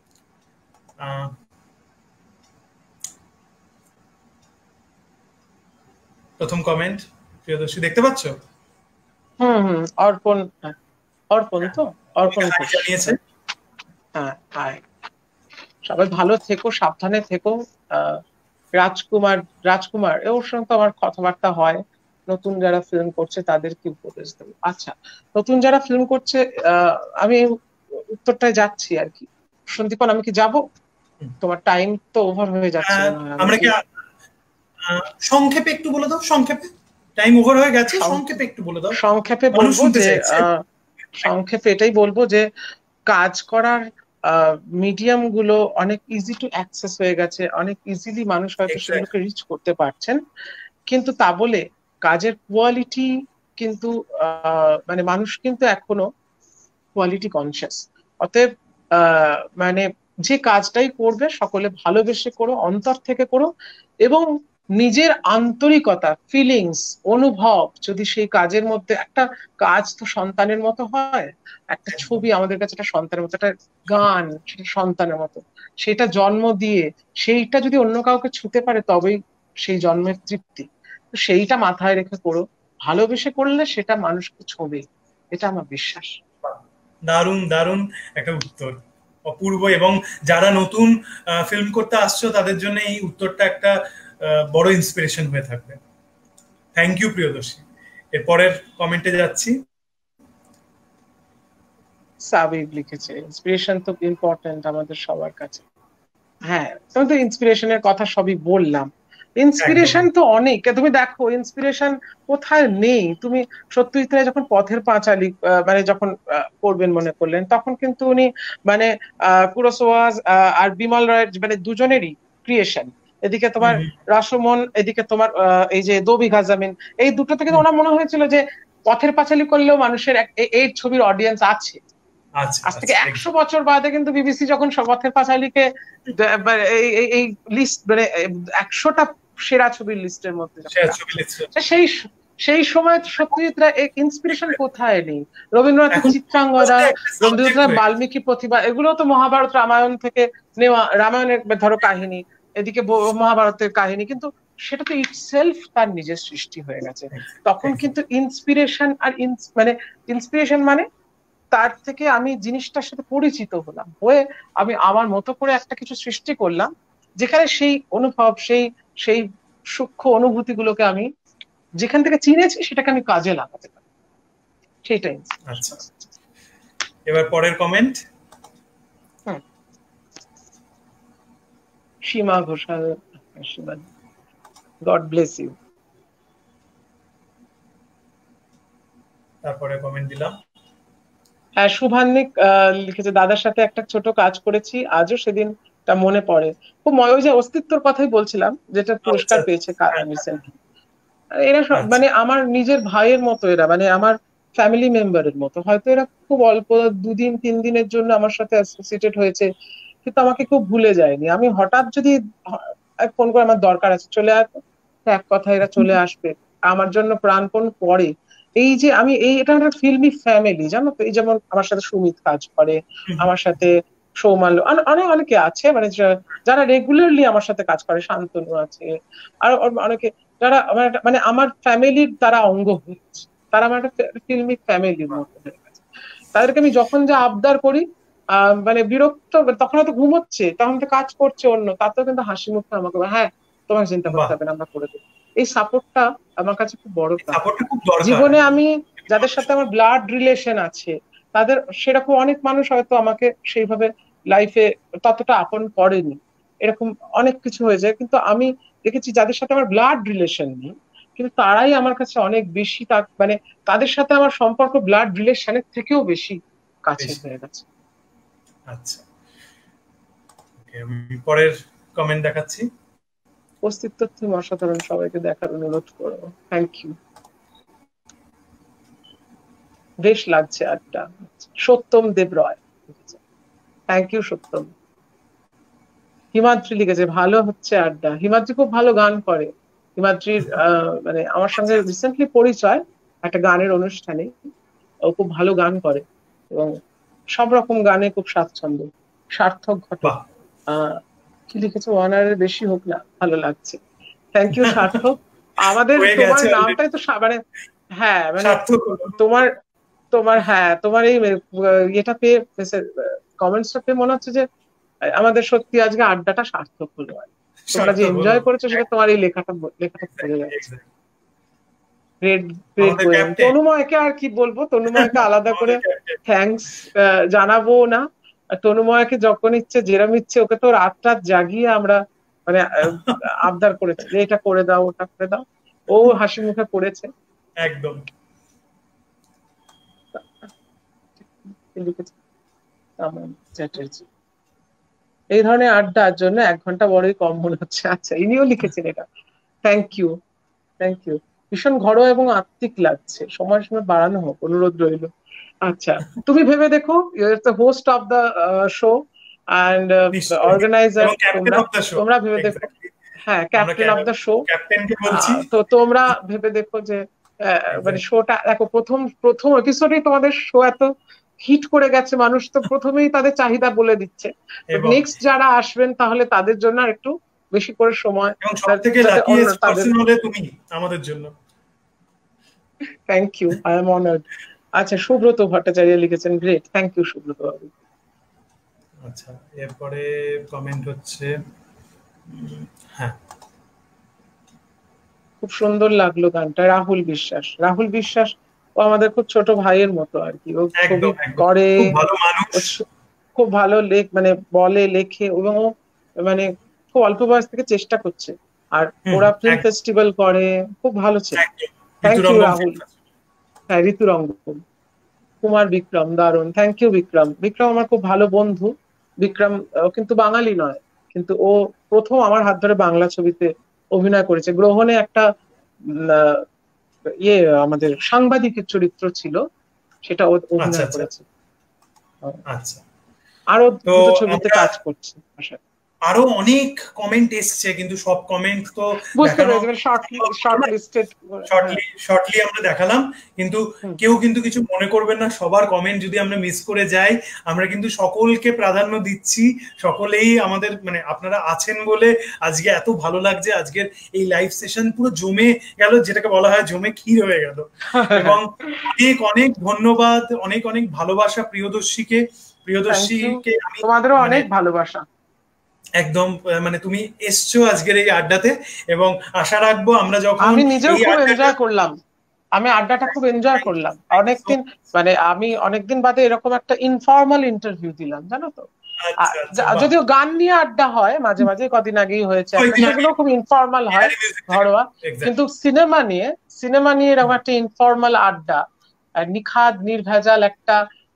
প্রথম কমেন্ট প্রিয়দর্শী দেখতে পাচ্ছ? হুম হুম অর্পণ, অর্পণ তো অর্পণ জানিয়েছে। হ্যাঁ হাই, সবাই ভালো থেকো, সাবধানে থেকো। রাজকুমার রাজকুমার ওর সঙ্গে তো আমার কথাবার্তা হয়, নতুন যারা ফিল্ম করছে তাদের কি উপদেশ দেবো। আচ্ছা, নতুন যারা ফিল্ম করছে আমি উত্তরটায় যাচ্ছি আর কি। সন্দীপন, আমি কি যাব? তোমার টাইম তো ওভার হয়ে যাচ্ছে। আমরা কি সংক্ষেপে একটু বলে দাও, সংক্ষেপে টাইম ওভার হয়ে গেছে, সংক্ষেপে একটু বলে দাও। সংক্ষেপে বলবো যে সংক্ষেপে এটাই বলবো যে কাজ করার মিডিয়াম গুলো অনেক ইজি টু অ্যাক্সেস হয়ে গেছে, অনেক ইজিলি মানুষ হয়তো সেগুলোকে রিচ করতে পারছেন, কিন্তু তা বলে কাজের কোয়ালিটি কিন্তু মানে মানুষ কিন্তু এখনো কোয়ালিটি কনসিয়াস। অতএব মানে যে কাজটাই করবে সকলে ভালোবেসে করো, অন্তর থেকে করো, এবং নিজের আন্তরিকতা, ফিলিংস, অনুভব যদি সেই কাজের মধ্যে, একটা কাজ তো সন্তানের মতো হয়, একটা ছবি আমাদের কাছে একটা সন্তানের মতো, একটা গান সেটা সন্তানের মতো, সেটা জন্ম দিয়ে সেইটা যদি অন্য কাউকে ছুতে পারে তবেই সেই জন্মের তৃপ্তি। সেইটা মাথায় রেখে করো, ভালোবেসে করলে সেটা মানুষকে ছোঁবে, এটা আমার বিশ্বাস। দারুণ দারুণ একটা উত্তর, অপূর্ব। এবং যারা নতুন ফিল্ম করতে আসছো তাদের জন্য এই উত্তরটা একটা বড় ইন্সপিরেশন হয়ে থাকবে। Thank you Priyadarshi. এরপরের কমেন্টে যাচ্ছি। সাবিব লিখেছে, ইন্সপিরেশন তো ইম্পর্টেন্ট আমাদের সবার কাছে। হ্যাঁ, তুমি তো ইন্সপিরেশনের কথা সবই বললাম। ইন্সপিরেশন তো অনেক, তুমি দেখো ইন্সপিরেশন কোথায় নেই। তুমি সত্যজিৎ রায় যখন পথের পাঁচালী মানে যখন করবেন মনে করলেন, তখন কিন্তু উনি মানে আহ কুরোসাওয়া আর বিমল রায়ের মানে দুজনেরই ক্রিয়েশন। এদিকে তোমার রাসমন, এদিকে তোমার এই যে দো বিঘা জমিন, এই দুটো থেকে ওনার মনে হয়েছিল যে পথের পাঁচালী করলেও মানুষের এই ছবির অডিয়েন্স আছে। আজ থেকে একশো বছর বাদে কিন্তু বিবিসি যখন পথের পাঁচালীকে এই লিস্ট মানে একশোটা সেরা ছবির লিস্টের মধ্যে, সেই সেই সময় সত্যজিৎ রায় ইন্সপিরেশন কোথায় নেই। রবীন্দ্রনাথের চিত্রাঙ্গদা, রবীন্দ্রনাথ বাল্মীকি প্রতিভা, এগুলো তো মহাভারত রামায়ণ থেকে নেওয়া, রামায়ণের ধরো কাহিনী, এদিকে মহাভারতের কাহিনী, কিন্তু সেটা তো ইটসেলফ তার নিজের সৃষ্টি হয়ে গেছে। তখন কিন্তু ইন্সপিরেশন আর মানে ইন্সপিরেশন মানে তার থেকে আমি জিনিসটার সাথে পরিচিত হলাম, হয়ে আমি আমার মতো করে একটা কিছু সৃষ্টি করলাম, যেখানে সেই অনুভব, সেই সেই সূক্ষ্ম অনুভূতি গুলোকে আমি যেখান থেকে চিনেছি সেটাকে আমি কাজে লাগাতে পারি, সেটাই। আচ্ছা, এবার পরের কমেন্ট। হুম, Seema Ghoshal, god bless you. তারপরে কমেন্ট দিলাম। হ্যাঁ, শুভান্নিক লিখেছে, দাদার সাথে একটা ছোট কাজ করেছি, আজও সেদিনটা মনে পড়ে খুব। ওই যে অস্তিত্বর কথাই বলছিলাম, যেটা পুরস্কার পেয়েছে রিসেন্টলি। এরা মানে আমার নিজের ভাইয়ের মতো, এরা মানে আমার ফ্যামিলি মেম্বারের মতো। হয়তো এরা খুব অল্প দুদিন তিন দিনের জন্য আমার সাথে অ্যাসোসিয়েটেড হয়েছে, কিন্তু আমাকে খুব ভুলে যায়নি। আমি হঠাৎ যদি ফোন করে আমার দরকার আছে চলে আস, এক কথা এরা চলে আসবে, আমার জন্য প্রাণপণ করে। এই যে আমি এই এটা একটা ফিল্মি ফ্যামিলি, জানো তো। এই যেমন আমার সাথে সুমিত কাজ করে, আমার সাথে সৌমাল, অনেক অনেকে আছে মানে যারা রেগুলারলি আমার সাথে কাজ করে, শান্তনু আছে, আর অনেকে যারা মানে আমার ফ্যামিলির তারা অঙ্গ হয়েছে, তারা আমার একটা ফিল্মি ফ্যামিলির মতো হয়ে গেছে। তাদেরকে আমি যখন যা আবদার করি, আহ মানে বিরক্ত, তখন হয়তো ঘুমোচ্ছে, তখন তো কাজ করছে অন্য, তাতেও কিন্তু হাসি মুখে আমাকে হ্যাঁ তোমাকে চিন্তা করতে হবে না, আমরা করে দেবো। এই সাপোর্টটা আমার কাছে খুব বড়। জীবনে আমি যাদের সাথে আমার ব্লাড রিলেশন আছে, তাদের সেরকম অনেক মানুষ হয়তো আমাকে সেইভাবে লাইফে ততটা আপন করেনি, এরকম অনেক কিছু হয়ে যায়। কিন্তু আমি দেখেছি যাদের সাথে আমার ব্লাড রিলেশন নেই, কিন্তু তারাই আমার কাছে অনেক বেশি, মানে তাদের সাথে আমার সম্পর্ক ব্লাড রিলেশনের থেকেও বেশি কাছে হয়ে গেছে। আচ্ছা, পরের কমেন্ট দেখাচ্ছি। অস্তিত্ব তুমি অসাধারণ, সবাইকে দেখার অনুরোধ করো। থ্যাংক ইউ, বেশ লাগছে আড্ডা। Satyam Deb Roy, thank you Satyam. হিমাদ্রি লিখেছে, ভালো হচ্ছে আড্ডা। হিমাদ্রি খুব ভালো গান করে। হিমাদ্রির মানে আমার সঙ্গে রিসেন্টলি পরিচয় একটা গানের অনুষ্ঠানে, ও খুব ভালো গান করে এবং সব রকম গানে খুব স্বাচ্ছন্দ্য। সার্থক ঘটক আহ কি লিখেছে, ওয়ানারের বেশি হোক না, ভালো লাগছে। থ্যাংক ইউ সার্থক। আমাদের তোমার নামটাই তো মানে হ্যাঁ মানে তোমার তোমার হ্যাঁ তোমার এই এটা পেয়ে কমেন্টসটা পেয়ে মনে হচ্ছে যে আমাদের সত্যি আজকে আড্ডাটা সার্থক হলো। তোমরা যে এনজয় করেছো সেটা তোমার এই লেখাটা লেখাটা পড়ে যাচ্ছে। তনুময়কে আর কি বলবো, তনুময়কে আলাদা করে থ্যাঙ্কস জানাবো না। তনুময়কে যখন ইচ্ছে যেরম ইচ্ছে ওকে তো রাত রাত জাগিয়ে আমরা মানে আবদার করেছি যে এটা করে দাও ওটা করে দাও, ও হাসি মুখে করেছে একদম। চ্যাটার্জি, এই ধরনের আড্ডার জন্য এক ঘন্টা বড়ই কম মনে হচ্ছে। আচ্ছা, ইনিও লিখেছেন এটা, থ্যাংক ইউ থ্যাংক ইউ। ভীষণ ঘরোয়া এবং আত্মিক লাগছে, সময় সময় বাড়ানো হোক, অনুরোধ রইল। আচ্ছা, তুমি ভেবে দেখো, host of the show and organiser, তোমরা তোমরা ভেবে দেখো। হ্যাঁ, ক্যাপ্টেন অফ দ্য শো, তো তোমরা ভেবে দেখো যে মানে শোটা দেখো, প্রথম প্রথম এপিসোডেই তোমাদের শো এত হিট করে গেছে, মানুষ তো প্রথমেই তাদের চাহিদা বলে দিচ্ছে। নেক্সট যারা আসবেন তাহলে তাদের জন্য একটু বেশি করে সময়, এবং সবথেকে লাকি পারসন হলে তুমি আমাদের জন্য। Thank you, I am honoured. আচ্ছা, সুব্রত ভট্টাচার্য লিখেছেন, গ্রেট, থ্যাংক ইউ সুব্রত বাবু। আচ্ছা, এরপরে কমেন্ট হচ্ছে, হ্যাঁ, খুব সুন্দর লাগলো গানটা। রাহুল বিশ্বাস, রাহুল বিশ্বাস ও আমাদের খুব ছোট ভাইয়ের মতো আর কি। ও ছবি একদম একদম করে, খুব ভালো মানুষ। ও খুব ভালো লেখ মানে বলে লেখে, এবং ও মানে খুব অল্প বয়স থেকে চেষ্টা করছে। আর ওরা ফিল্ম ফেস্টিভ্যাল করে, খুব ভালো ছেলে। Thank you Rahul. হ্যাঁ, ঋতুরঙ্গন, কুমার বিক্রম, দারুণ, থ্যাংক ইউ বিক্রম। বিক্রম আমার খুব ভালো বন্ধু। বিক্রম কিন্তু বাঙালি নয়, কিন্তু ও প্রথম আমার হাত ধরে বাংলা ছবিতে অভিনয় করেছে। গ্রহণে একটা ইয়ে আমাদের সাংবাদিকের চরিত্র ছিল, সেটা ও অভিনয় করেছে। আচ্ছা, আরো দুটো ছবিতে কাজ করছে। আরো অনেক কমেন্ট এসছে, কিন্তু সব কমেন্ট তো বুঝতে পেরেছি, শর্ট লিস্টেড শর্টলি আমরা দেখালাম, কিন্তু কেউ কিন্তু কিছু মনে করবেন না। সবার কমেন্ট যদি আমরা মিস করে যাই, আমরা কিন্তু সকলকে প্রাধান্য দিচ্ছি। সকলেই আমাদের মানে আপনারা আছেন বলে আজকে এত ভালো লাগছে। আজকের এই লাইভ সেশন পুরো জমে গেল, যেটাকে বলা হয় জমে ক্ষীর হয়ে গেল। এবং অনেক অনেক ধন্যবাদ, অনেক অনেক ভালোবাসা প্রিয়দর্শীকে। প্রিয়দর্শীকে তোমাদেরও অনেক ভালোবাসা। একদম, মানে তুমি এসছো আজকের এই আড্ডাতে, এবং আশা রাখবো আমরা যখন, আমি নিজেও খুব এনজয় করলাম, আমি আড্ডাটা খুব এনজয় করলাম। অনেকদিন মানে আমি অনেকদিন বাদে এরকম একটা ইনফর্মাল ইন্টারভিউ দিলাম, জানো তো। যদিও গান নিয়ে আড্ডা হয় মাঝে মাঝে, কদিন আগেই হয়েছে, সেগুলো খুব ইনফর্মাল হয়, ঘরোয়া। কিন্তু সিনেমা নিয়ে সিনেমা নিয়ে এরকম একটা ইনফর্মাল আড্ডা, নিখাদ নির্ভেজাল একটা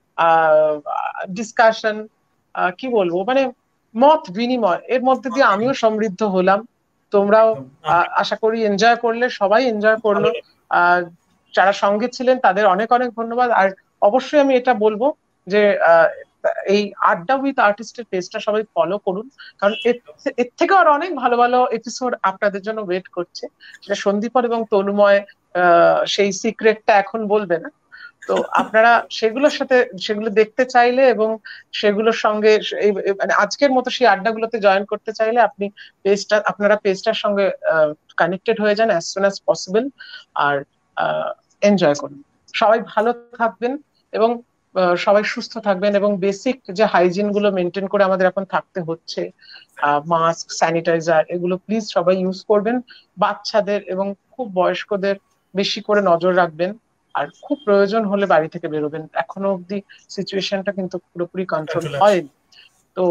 আহ ডিসকাশন, কি বলবো, মানে মত বিনিময়, এর মধ্যে দিয়ে আমিও সমৃদ্ধ হলাম, তোমরাও আশা করি এনজয় করলে। সবাই এনজয় করলো, আহ যারা সঙ্গে ছিলেন তাদের অনেক অনেক ধন্যবাদ। আর অবশ্যই আমি এটা বলবো যে এই আড্ডা উইথ আর্টিস্টের পেজটা সবাই ফলো করুন, কারণ এর থেকে আর অনেক ভালো ভালো এপিসোড আপনাদের জন্য ওয়েট করছে। সেটা সন্দীপন এবং তনুময় আহ সেই সিক্রেটটা এখন বলবে না, তো আপনারা সেগুলোর সাথে সেগুলো দেখতে চাইলে এবং সেগুলোর সঙ্গে মানে আজকের মতো সেই আড্ডাগুলোতে জয়েন করতে চাইলে আপনি পেজটা আপনারা পেজটার সঙ্গে কানেক্টেড হয়ে যান অ্যাজ সুন অ্যাজ পসিবল। আর এনজয় করুন, সবাই ভালো থাকবেন এবং সবাই সুস্থ থাকবেন, এবং বেসিক যে হাইজিন গুলো মেনটেন করে আমাদের এখন থাকতে হচ্ছে, মাস্ক, স্যানিটাইজার, এগুলো প্লিজ সবাই ইউজ করবেন। বাচ্চাদের এবং খুব বয়স্কদের বেশি করে নজর রাখবেন, আর খুব প্রয়োজন হলে বাড়ি থেকে বেরোবেন। এখনো অব্দি সিচুয়েশনটা কিন্তু পুরোপুরি কন্ট্রোল হয়নি, তো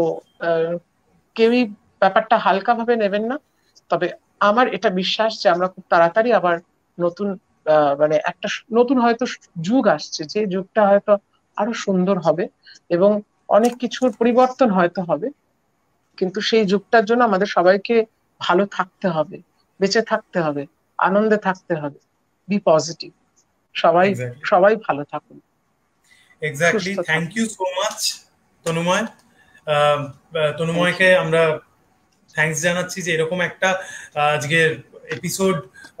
কেউই ব্যাপারটা হালকা ভাবে নেবেন না। তবে আমার এটা বিশ্বাস যে আমরা খুব তাড়াতাড়ি আবার নতুন মানে একটা নতুন হয়তো যুগ আসছে, যে যুগটা হয়তো আরো সুন্দর হবে এবং অনেক কিছুর পরিবর্তন হয়তো হবে, কিন্তু সেই যুগটার জন্য আমাদের সবাইকে ভালো থাকতে হবে, বেঁচে থাকতে হবে, আনন্দে থাকতে হবে। বি পজিটিভ, সবাই সবাই ভালো থাকুন। Exactly, thank you so much Tanmoy. তনুময়কে আমরা থ্যাঙ্কস জানাচ্ছি যে এরকম একটা আজকের এপিসোড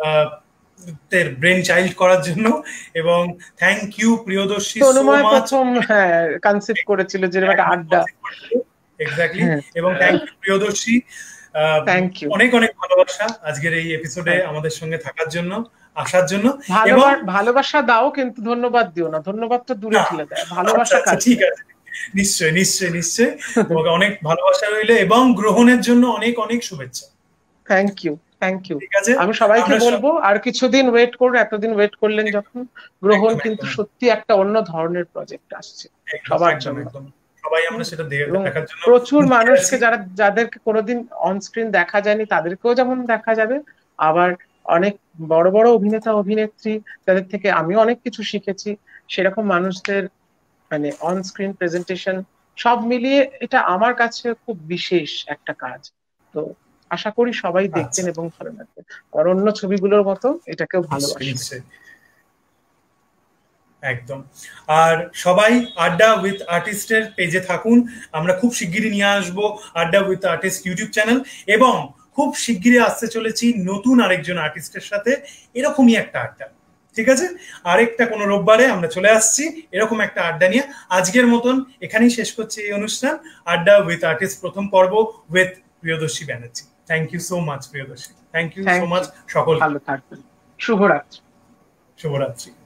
তের ব্রেন চাইল্ড করার জন্য, এবং thank you Priyadarshi so much. প্রথম হ্যাঁ কনসেপ্ট করেছিল যে একটা আড্ডা, এক্স্যাক্টলি, এবং thank you Priyadarshi, thank you, অনেক অনেক ভালোবাসা আজকের এই এপিসোডে আমাদের সঙ্গে থাকার জন্য, আসার জন্য। ভালোবাসা দাও, কিন্তু ধন্যবাদ দিও না, ধন্যবাদটা দূরে ঠেলে দেয়, ভালোবাসা। ঠিক আছে, নিশ্চয় নিশ্চয় নিশ্চয়, তোমাকে অনেক ভালোবাসা রইলে, এবং গ্রহণের জন্য অনেক অনেক শুভেচ্ছা। Thank you, thank you. আমি সবাইকে বলবো আর কিছুদিন ওয়েট করুন, এতদিন ওয়েট করলেন যখন। গ্রহণ কিন্তু সত্যি একটা অন্য ধরনের প্রজেক্ট আসছে সবার জন্য, সবাই আমরা সেটা দেখার জন্য প্রচুর মানুষকে, যারা যাদেরকে কোনোদিন অন স্ক্রিন দেখা যায়নি তাদেরকেও যেমন দেখা যাবে, আবার অনেক বড় বড় অভিনেতা অভিনেত্রী যাদের থেকে আমিও অনেক কিছু শিখেছি, সেরকম মানুষদের মানে অন স্ক্রিন প্রেজেন্টেশন সব মিলিয়ে এটা আমার কাছে খুব বিশেষ একটা কাজ। তো আশা করি সবাই দেখবেন এবং ভালো লাগবে, আর অন্য ছবিগুলোর মতো এটাকেও ভালোবাসবে। একদম। আর সবাই আড্ডা উইথ আর্টিস্টের পেজে থাকুন, আমরা খুব শিগগিরই নিয়ে আসবো আড্ডা উইথ আর্টিস্ট ইউটিউব চ্যানেল, এবং খুব শিগগিরই আসতে চলেছি নতুন আরেকজন আর্টিস্টের সাথে এরকমই একটা আড্ডা। ঠিক আছে, আরেকটা কোনো রোববারে আমরা চলে আসছি এরকম একটা আড্ডা নিয়ে। আজকের মতন এখানেই শেষ করছি এই অনুষ্ঠান, আড্ডা উইথ আর্টিস্ট প্রথম পর্ব with Priyadarshi Banerjee. Thank you so much Priyadarshi, thank you so much. সকল ভালো থাকবেন, শুভরাত্রি। শুভরাত্রি।